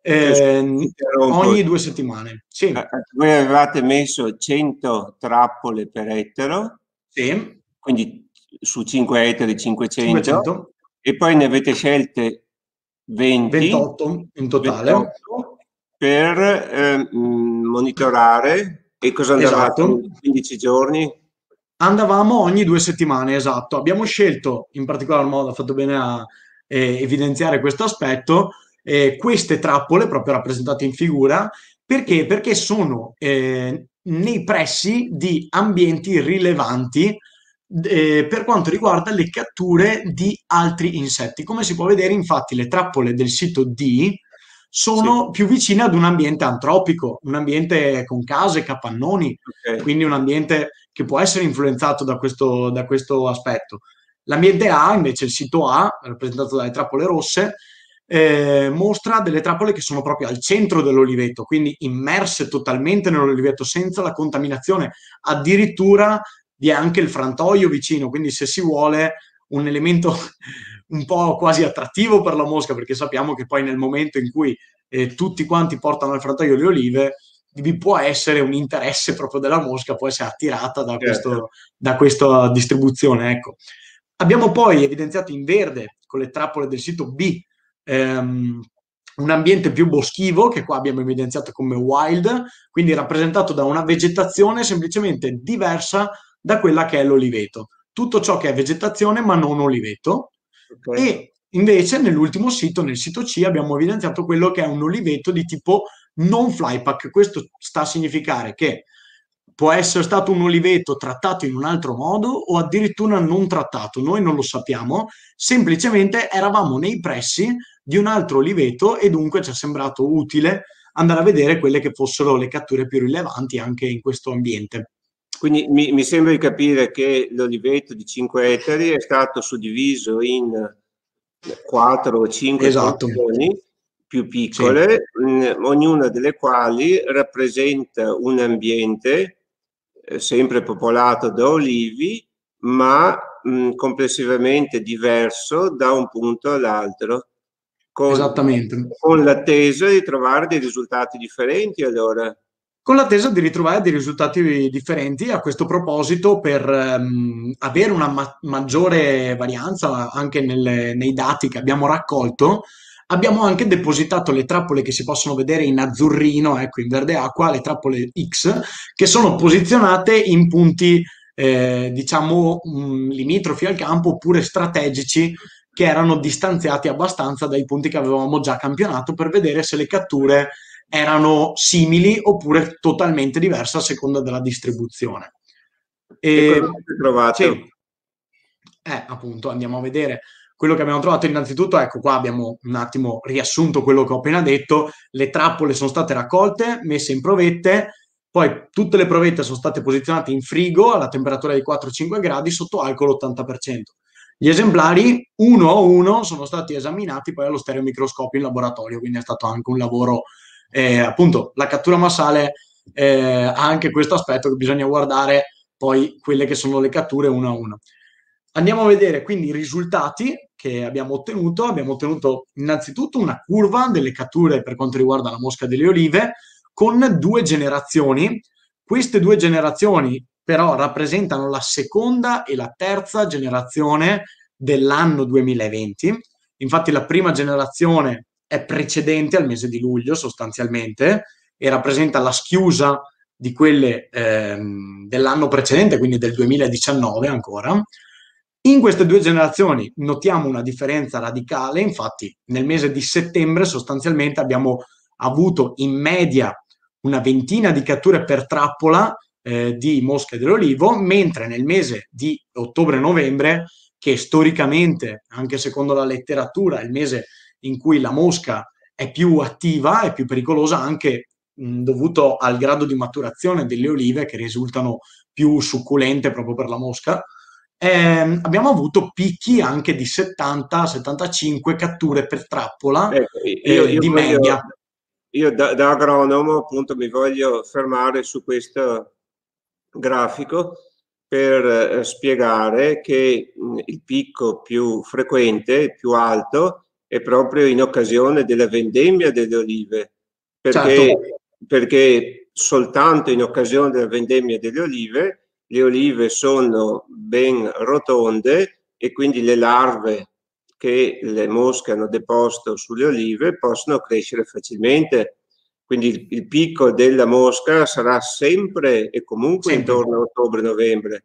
eh, ogni due settimane. Sì.
Voi avevate messo cento trappole per ettaro,
sì.
Quindi su cinque ettari cinquecento,
cinquecento,
e poi ne avete scelte venti,
ventotto in totale,
ventotto per eh, monitorare. E cosa andavate?
Esatto.
quindici giorni?
Andavamo ogni due settimane, esatto. Abbiamo scelto, in particolar modo, ha fatto bene a eh, evidenziare questo aspetto, eh, queste trappole, proprio rappresentate in figura, perché? Perché sono eh, nei pressi di ambienti rilevanti eh, per quanto riguarda le catture di altri insetti. Come si può vedere, infatti, le trappole del sito D sono sì. più vicine ad un ambiente antropico, un ambiente con case, capannoni, okay. Quindi un ambiente che può essere influenzato da questo, da questo aspetto. L'ambiente A, invece, il sito A, rappresentato dalle trappole rosse, eh, mostra delle trappole che sono proprio al centro dell'oliveto, quindi immerse totalmente nell'oliveto senza la contaminazione. Addirittura vi è anche il frantoio vicino, quindi se si vuole un elemento un po' quasi attrattivo per la mosca, perché sappiamo che poi nel momento in cui eh, tutti quanti portano al frantoio le olive, vi può essere un interesse proprio della mosca, può essere attirata da, questo, da questa distribuzione. Ecco. Abbiamo poi evidenziato in verde con le trappole del sito B ehm, un ambiente più boschivo, che qua abbiamo evidenziato come wild, quindi rappresentato da una vegetazione semplicemente diversa da quella che è l'oliveto. Tutto ciò che è vegetazione ma non oliveto. Okay. E invece nell'ultimo sito, nel sito C, abbiamo evidenziato quello che è un oliveto di tipo non flypack. Questo sta a significare che può essere stato un oliveto trattato in un altro modo o addirittura non trattato, noi non lo sappiamo, semplicemente eravamo nei pressi di un altro oliveto e dunque ci è sembrato utile andare a vedere quelle che fossero le catture più rilevanti anche in questo ambiente.
Quindi mi, mi sembra di capire che l'oliveto di cinque ettari è stato suddiviso in quattro o cinque
esatto.
porzioni più piccole, sì. mh, ognuna delle quali rappresenta un ambiente eh, sempre popolato da olivi, ma mh, complessivamente diverso da un punto all'altro, con,
Esattamente.
con l'attesa di trovare dei risultati differenti allora.
Con l'attesa di ritrovare dei risultati differenti. A questo proposito, per um, avere una ma- maggiore varianza anche nelle, nei dati che abbiamo raccolto, abbiamo anche depositato le trappole che si possono vedere in azzurrino, ecco, in verde acqua, le trappole X, che sono posizionate in punti, eh, diciamo, um, limitrofi al campo oppure strategici, che erano distanziati abbastanza dai punti che avevamo già campionato, per vedere se le catture erano simili oppure totalmente diverse a seconda della distribuzione.
E, e cosa avete trovato?
Sì, eh, appunto, andiamo a vedere quello che abbiamo trovato. Innanzitutto, ecco, qua abbiamo un attimo riassunto quello che ho appena detto. Le trappole sono state raccolte, messe in provette, poi tutte le provette sono state posizionate in frigo alla temperatura di quattro cinque gradi sotto alcol ottanta per cento. Gli esemplari uno a uno sono stati esaminati poi allo stereomicroscopio in laboratorio, quindi è stato anche un lavoro, eh, appunto la cattura massale eh, ha anche questo aspetto che bisogna guardare poi quelle che sono le catture uno a uno. Andiamo a vedere quindi i risultati che abbiamo ottenuto. Abbiamo ottenuto innanzitutto una curva delle catture per quanto riguarda la mosca delle olive con due generazioni. Queste due generazioni però rappresentano la seconda e la terza generazione dell'anno duemilaventi. Infatti la prima generazione è precedente al mese di luglio sostanzialmente e rappresenta la schiusa di quelle ehm, dell'anno precedente, quindi del duemiladiciannove ancora. In queste due generazioni notiamo una differenza radicale. Infatti nel mese di settembre sostanzialmente abbiamo avuto in media una ventina di catture per trappola eh, di mosche dell'olivo, mentre nel mese di ottobre-novembre, che storicamente, anche secondo la letteratura, è il mese in cui la mosca è più attiva, è più pericolosa, anche mh, dovuto al grado di maturazione delle olive che risultano più succulente proprio per la mosca, eh, abbiamo avuto picchi anche di settanta settantacinque catture per trappola
ecco, io,
eh,
io
di
voglio,
media.
Io da, da agronomo appunto mi voglio fermare su questo grafico per eh, spiegare che mh, il picco più frequente, più alto, è proprio in occasione della vendemmia delle olive, perché,
Certo.
perché soltanto in occasione della vendemmia delle olive le olive sono ben rotonde e quindi le larve che le mosche hanno deposto sulle olive possono crescere facilmente. Quindi il, il picco della mosca sarà sempre e comunque sempre intorno a ottobre-novembre,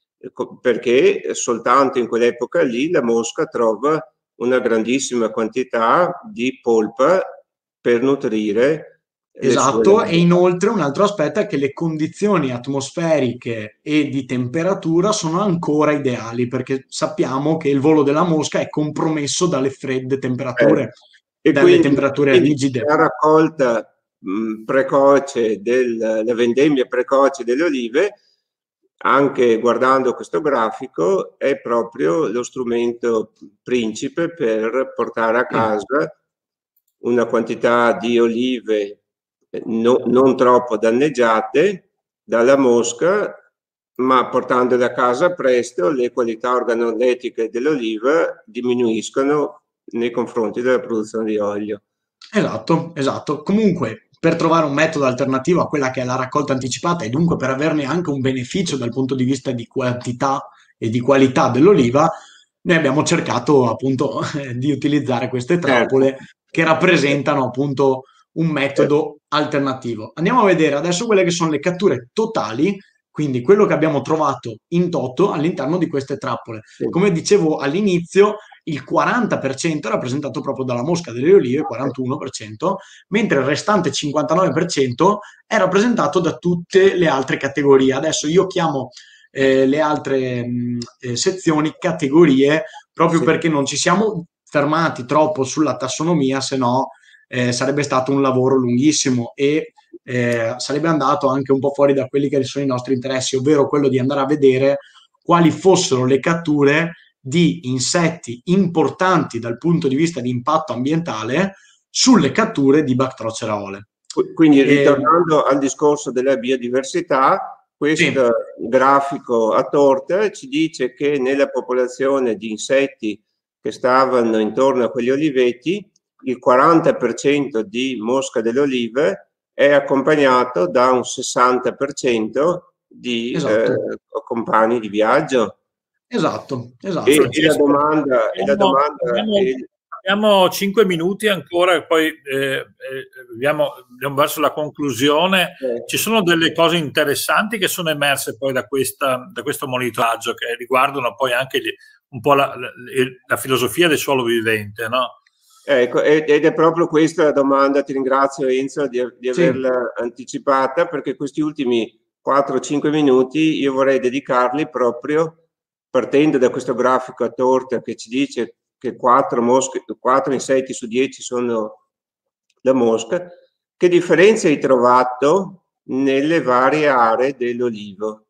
perché soltanto in quell'epoca lì la mosca trova una grandissima quantità di polpa per nutrire.
Esatto, e inoltre un altro aspetto è che le condizioni atmosferiche e di temperatura sono ancora ideali, perché sappiamo che il volo della mosca è compromesso dalle fredde temperature,
eh, e
dalle
quindi,
temperature
quindi
rigide.
La raccolta mh, precoce, del, la vendemmia precoce delle olive, anche guardando questo grafico, è proprio lo strumento principe per portare a casa una quantità di olive No, non troppo danneggiate dalla mosca, ma portandole a casa presto le qualità organolettiche dell'oliva diminuiscono nei confronti della produzione di olio.
Esatto, esatto. Comunque, per trovare un metodo alternativo a quella che è la raccolta anticipata e dunque per averne anche un beneficio dal punto di vista di quantità e di qualità dell'oliva, noi abbiamo cercato appunto di utilizzare queste trappole certo. che rappresentano appunto un metodo alternativo. Andiamo a vedere adesso quelle che sono le catture totali, quindi quello che abbiamo trovato in toto all'interno di queste trappole. Sì. Come dicevo all'inizio, il quaranta per cento è rappresentato proprio dalla mosca delle olive, quarantuno per cento, mentre il restante cinquantanove per cento è rappresentato da tutte le altre categorie. Adesso io chiamo eh, le altre mh, eh, sezioni categorie proprio sì. perché non ci siamo fermati troppo sulla tassonomia, se no Eh, sarebbe stato un lavoro lunghissimo e eh, sarebbe andato anche un po' fuori da quelli che sono i nostri interessi, ovvero quello di andare a vedere quali fossero le catture di insetti importanti dal punto di vista di impatto ambientale sulle catture di Bactrocera ole.
Quindi ritornando eh, al discorso della biodiversità, questo sì. grafico a torta ci dice che nella popolazione di insetti che stavano intorno a quegli oliveti il quaranta per cento di mosca delle olive è accompagnato da un sessanta per cento di esatto. eh, compagni di viaggio.
Esatto, esatto.
E, e la domanda... E la domanda
abbiamo, è... abbiamo cinque minuti ancora e poi eh, abbiamo, abbiamo verso la conclusione. Eh. Ci sono delle cose interessanti che sono emerse poi da, questa, da questo monitoraggio che riguardano poi anche gli, un po' la, la, la filosofia del suolo vivente, no?
Ecco, ed è proprio questa la domanda, ti ringrazio Enzo di, di averla sì. anticipata, perché questi ultimi quattro cinque minuti io vorrei dedicarli proprio partendo da questo grafico a torta che ci dice che quattro mosche, quattro insetti su dieci sono la mosca. Che differenza hai trovato nelle varie aree dell'olivo?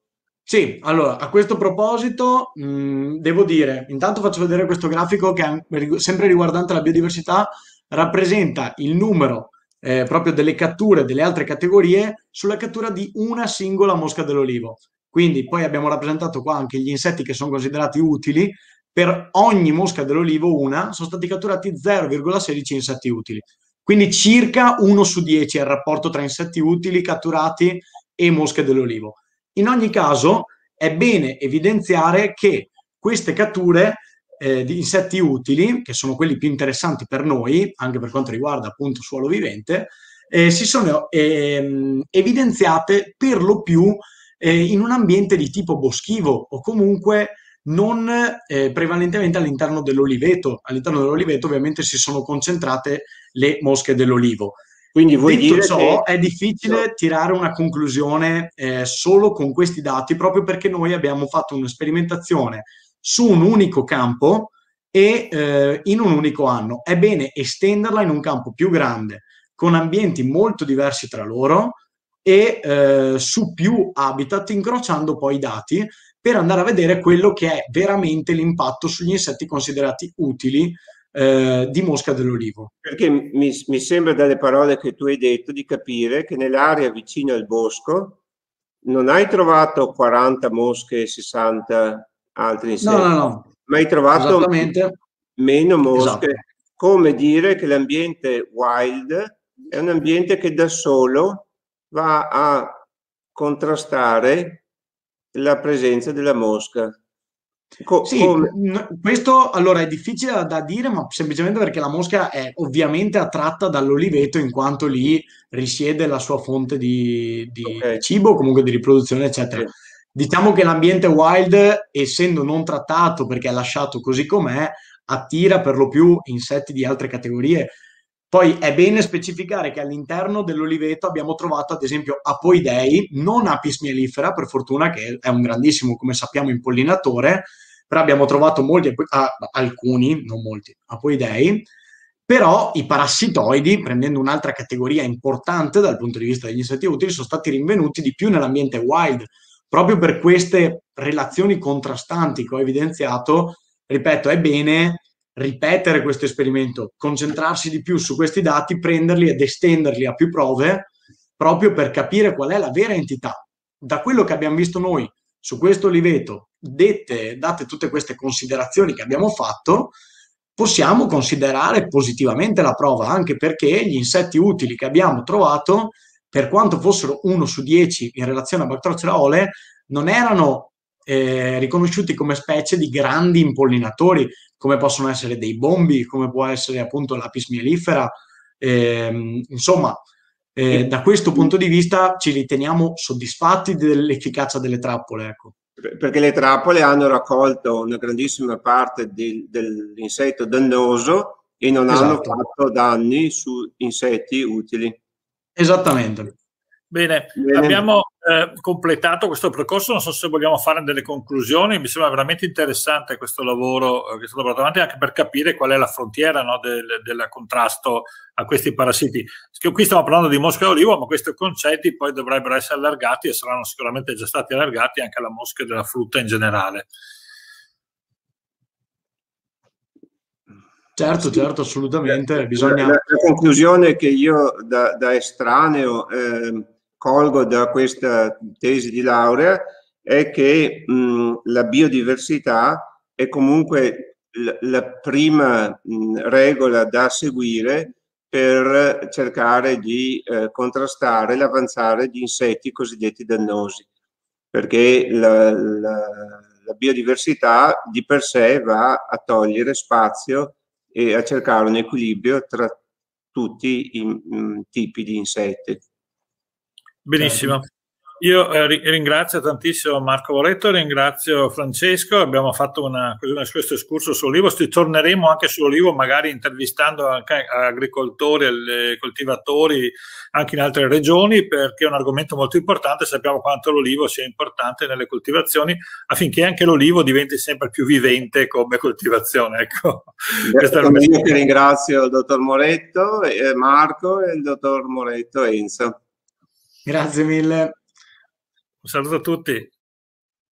Sì, allora, a questo proposito, mh, devo dire, intanto faccio vedere questo grafico che è rig- sempre riguardante la biodiversità, rappresenta il numero eh, proprio delle catture delle altre categorie sulla cattura di una singola mosca dell'olivo. Quindi poi abbiamo rappresentato qua anche gli insetti che sono considerati utili. Per ogni mosca dell'olivo, una, sono stati catturati zero virgola sedici insetti utili. Quindi circa uno su dieci è il rapporto tra insetti utili catturati e mosche dell'olivo. In ogni caso, è bene evidenziare che queste catture eh, di insetti utili, che sono quelli più interessanti per noi, anche per quanto riguarda appunto suolo vivente, eh, si sono ehm, evidenziate per lo più eh, in un ambiente di tipo boschivo o comunque non eh, prevalentemente all'interno dell'oliveto. All'interno dell'oliveto ovviamente si sono concentrate le mosche dell'olivo.
Quindi vuoi
Detto
dire
ciò,
che...
è difficile tirare una conclusione eh, solo con questi dati, proprio perché noi abbiamo fatto una sperimentazione su un unico campo e eh, in un unico anno. È bene estenderla in un campo più grande, con ambienti molto diversi tra loro e eh, su più habitat, incrociando poi i dati per andare a vedere quello che è veramente l'impatto sugli insetti considerati utili eh, di mosca dell'olivo.
Perché mi, mi sembra dalle parole che tu hai detto di capire che nell'area vicino al bosco non hai trovato quaranta mosche e sessanta altri insetti,
no, no, no.
ma hai trovato
Esattamente.
meno mosche.
Esatto.
Come dire che l'ambiente wild è un ambiente che da solo va a contrastare la presenza della mosca.
Co sì, come... questo allora è difficile da, da dire, ma semplicemente perché la mosca è ovviamente attratta dall'oliveto in quanto lì risiede la sua fonte di, di, okay. di cibo, comunque di riproduzione, eccetera. Sì. Diciamo che l'ambiente wild, essendo non trattato perché è lasciato così com'è, attira per lo più insetti di altre categorie. Poi è bene specificare che all'interno dell'oliveto abbiamo trovato ad esempio apoidei, non apis mellifera, per fortuna, che è un grandissimo, come sappiamo, impollinatore, però abbiamo trovato molti, ah, alcuni, non molti, apoidei, però i parassitoidi, prendendo un'altra categoria importante dal punto di vista degli insetti utili, sono stati rinvenuti di più nell'ambiente wild, proprio per queste relazioni contrastanti che ho evidenziato. Ripeto, è bene ripetere questo esperimento, concentrarsi di più su questi dati, prenderli ed estenderli a più prove, proprio per capire qual è la vera entità. Da quello che abbiamo visto noi su questo oliveto, dette, date tutte queste considerazioni che abbiamo fatto, possiamo considerare positivamente la prova, anche perché gli insetti utili che abbiamo trovato, per quanto fossero uno su dieci in relazione a Bactrocera ole, non erano eh, riconosciuti come specie di grandi impollinatori, come possono essere dei bombi, come può essere appunto l'apis mellifera. Eh, insomma, eh, da questo punto di vista ci riteniamo soddisfatti dell'efficacia delle trappole, ecco.
Perché le trappole hanno raccolto una grandissima parte di, dell'insetto dannoso e non esatto. hanno fatto danni su insetti utili.
Esattamente.
Bene, Bene. abbiamo eh, completato questo percorso, non so se vogliamo fare delle conclusioni, mi sembra veramente interessante questo lavoro eh, che è stato portato avanti anche per capire qual è la frontiera, no, del, del contrasto a questi parassiti. Qui stiamo parlando di mosca d'olivo, ma questi concetti poi dovrebbero essere allargati e saranno sicuramente già stati allargati anche alla mosca della frutta in generale.
Certo, certo, assolutamente. Bisogna...
la, la, la conclusione che io da, da estraneo eh, colgo da questa tesi di laurea è che mh, la biodiversità è comunque la, la prima mh, regola da seguire per cercare di eh, contrastare l'avanzare di insetti cosiddetti dannosi, perché la, la, la biodiversità di per sé va a togliere spazio e a cercare un equilibrio tra tutti i mh, tipi di insetti.
Benissimo. Io eh, ringrazio tantissimo Marco Voletto, ringrazio Francesco, abbiamo fatto una, questo escurso sull'olivo, ci torneremo anche sull'olivo magari intervistando anche agricoltori e coltivatori anche in altre regioni, perché è un argomento molto importante, sappiamo quanto l'olivo sia importante nelle coltivazioni affinché anche l'olivo diventi sempre più vivente come coltivazione. Ecco.
Io ti ringrazio il dottor Moretto, eh, Marco e il dottor Moretto Enzo.
Grazie mille.
Un saluto a tutti.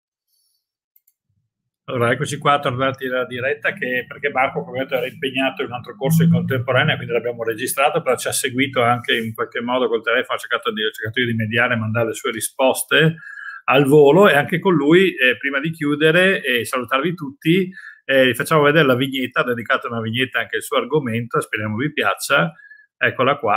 Allora, eccoci qua, tornati alla diretta, che, perché Marco come detto, era impegnato in un altro corso in contemporanea, quindi l'abbiamo registrato, però ci ha seguito anche in qualche modo col telefono, ha cercato di, ha cercato di mediare e mandare le sue risposte al volo, e anche con lui, eh, prima di chiudere e salutarvi tutti, eh, vi facciamo vedere la vignetta, ha dedicato una vignetta anche al suo argomento, speriamo vi piaccia, eccola qua.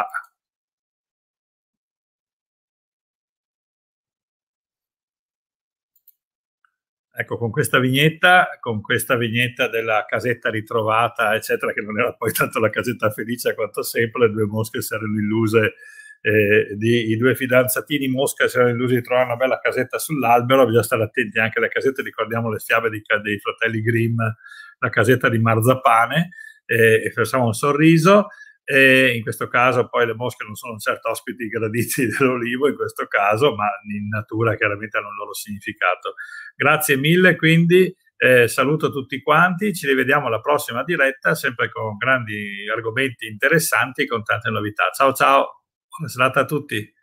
Ecco, con questa vignetta, con questa vignetta della casetta ritrovata, eccetera, che non era poi tanto la casetta felice quanto sempre, le due mosche si erano illuse, eh, di, i due fidanzatini mosca si erano illusi di trovare una bella casetta sull'albero. Bisogna stare attenti anche alle casette, ricordiamo le fiabe dei, dei fratelli Grimm, la casetta di marzapane, eh, e facciamo un sorriso. E in questo caso poi le mosche non sono certo ospiti graditi dell'olivo in questo caso, ma in natura chiaramente hanno il loro significato. Grazie mille, quindi eh, saluto tutti quanti, ci rivediamo alla prossima diretta, sempre con grandi argomenti interessanti e con tante novità. Ciao ciao, buona serata a tutti.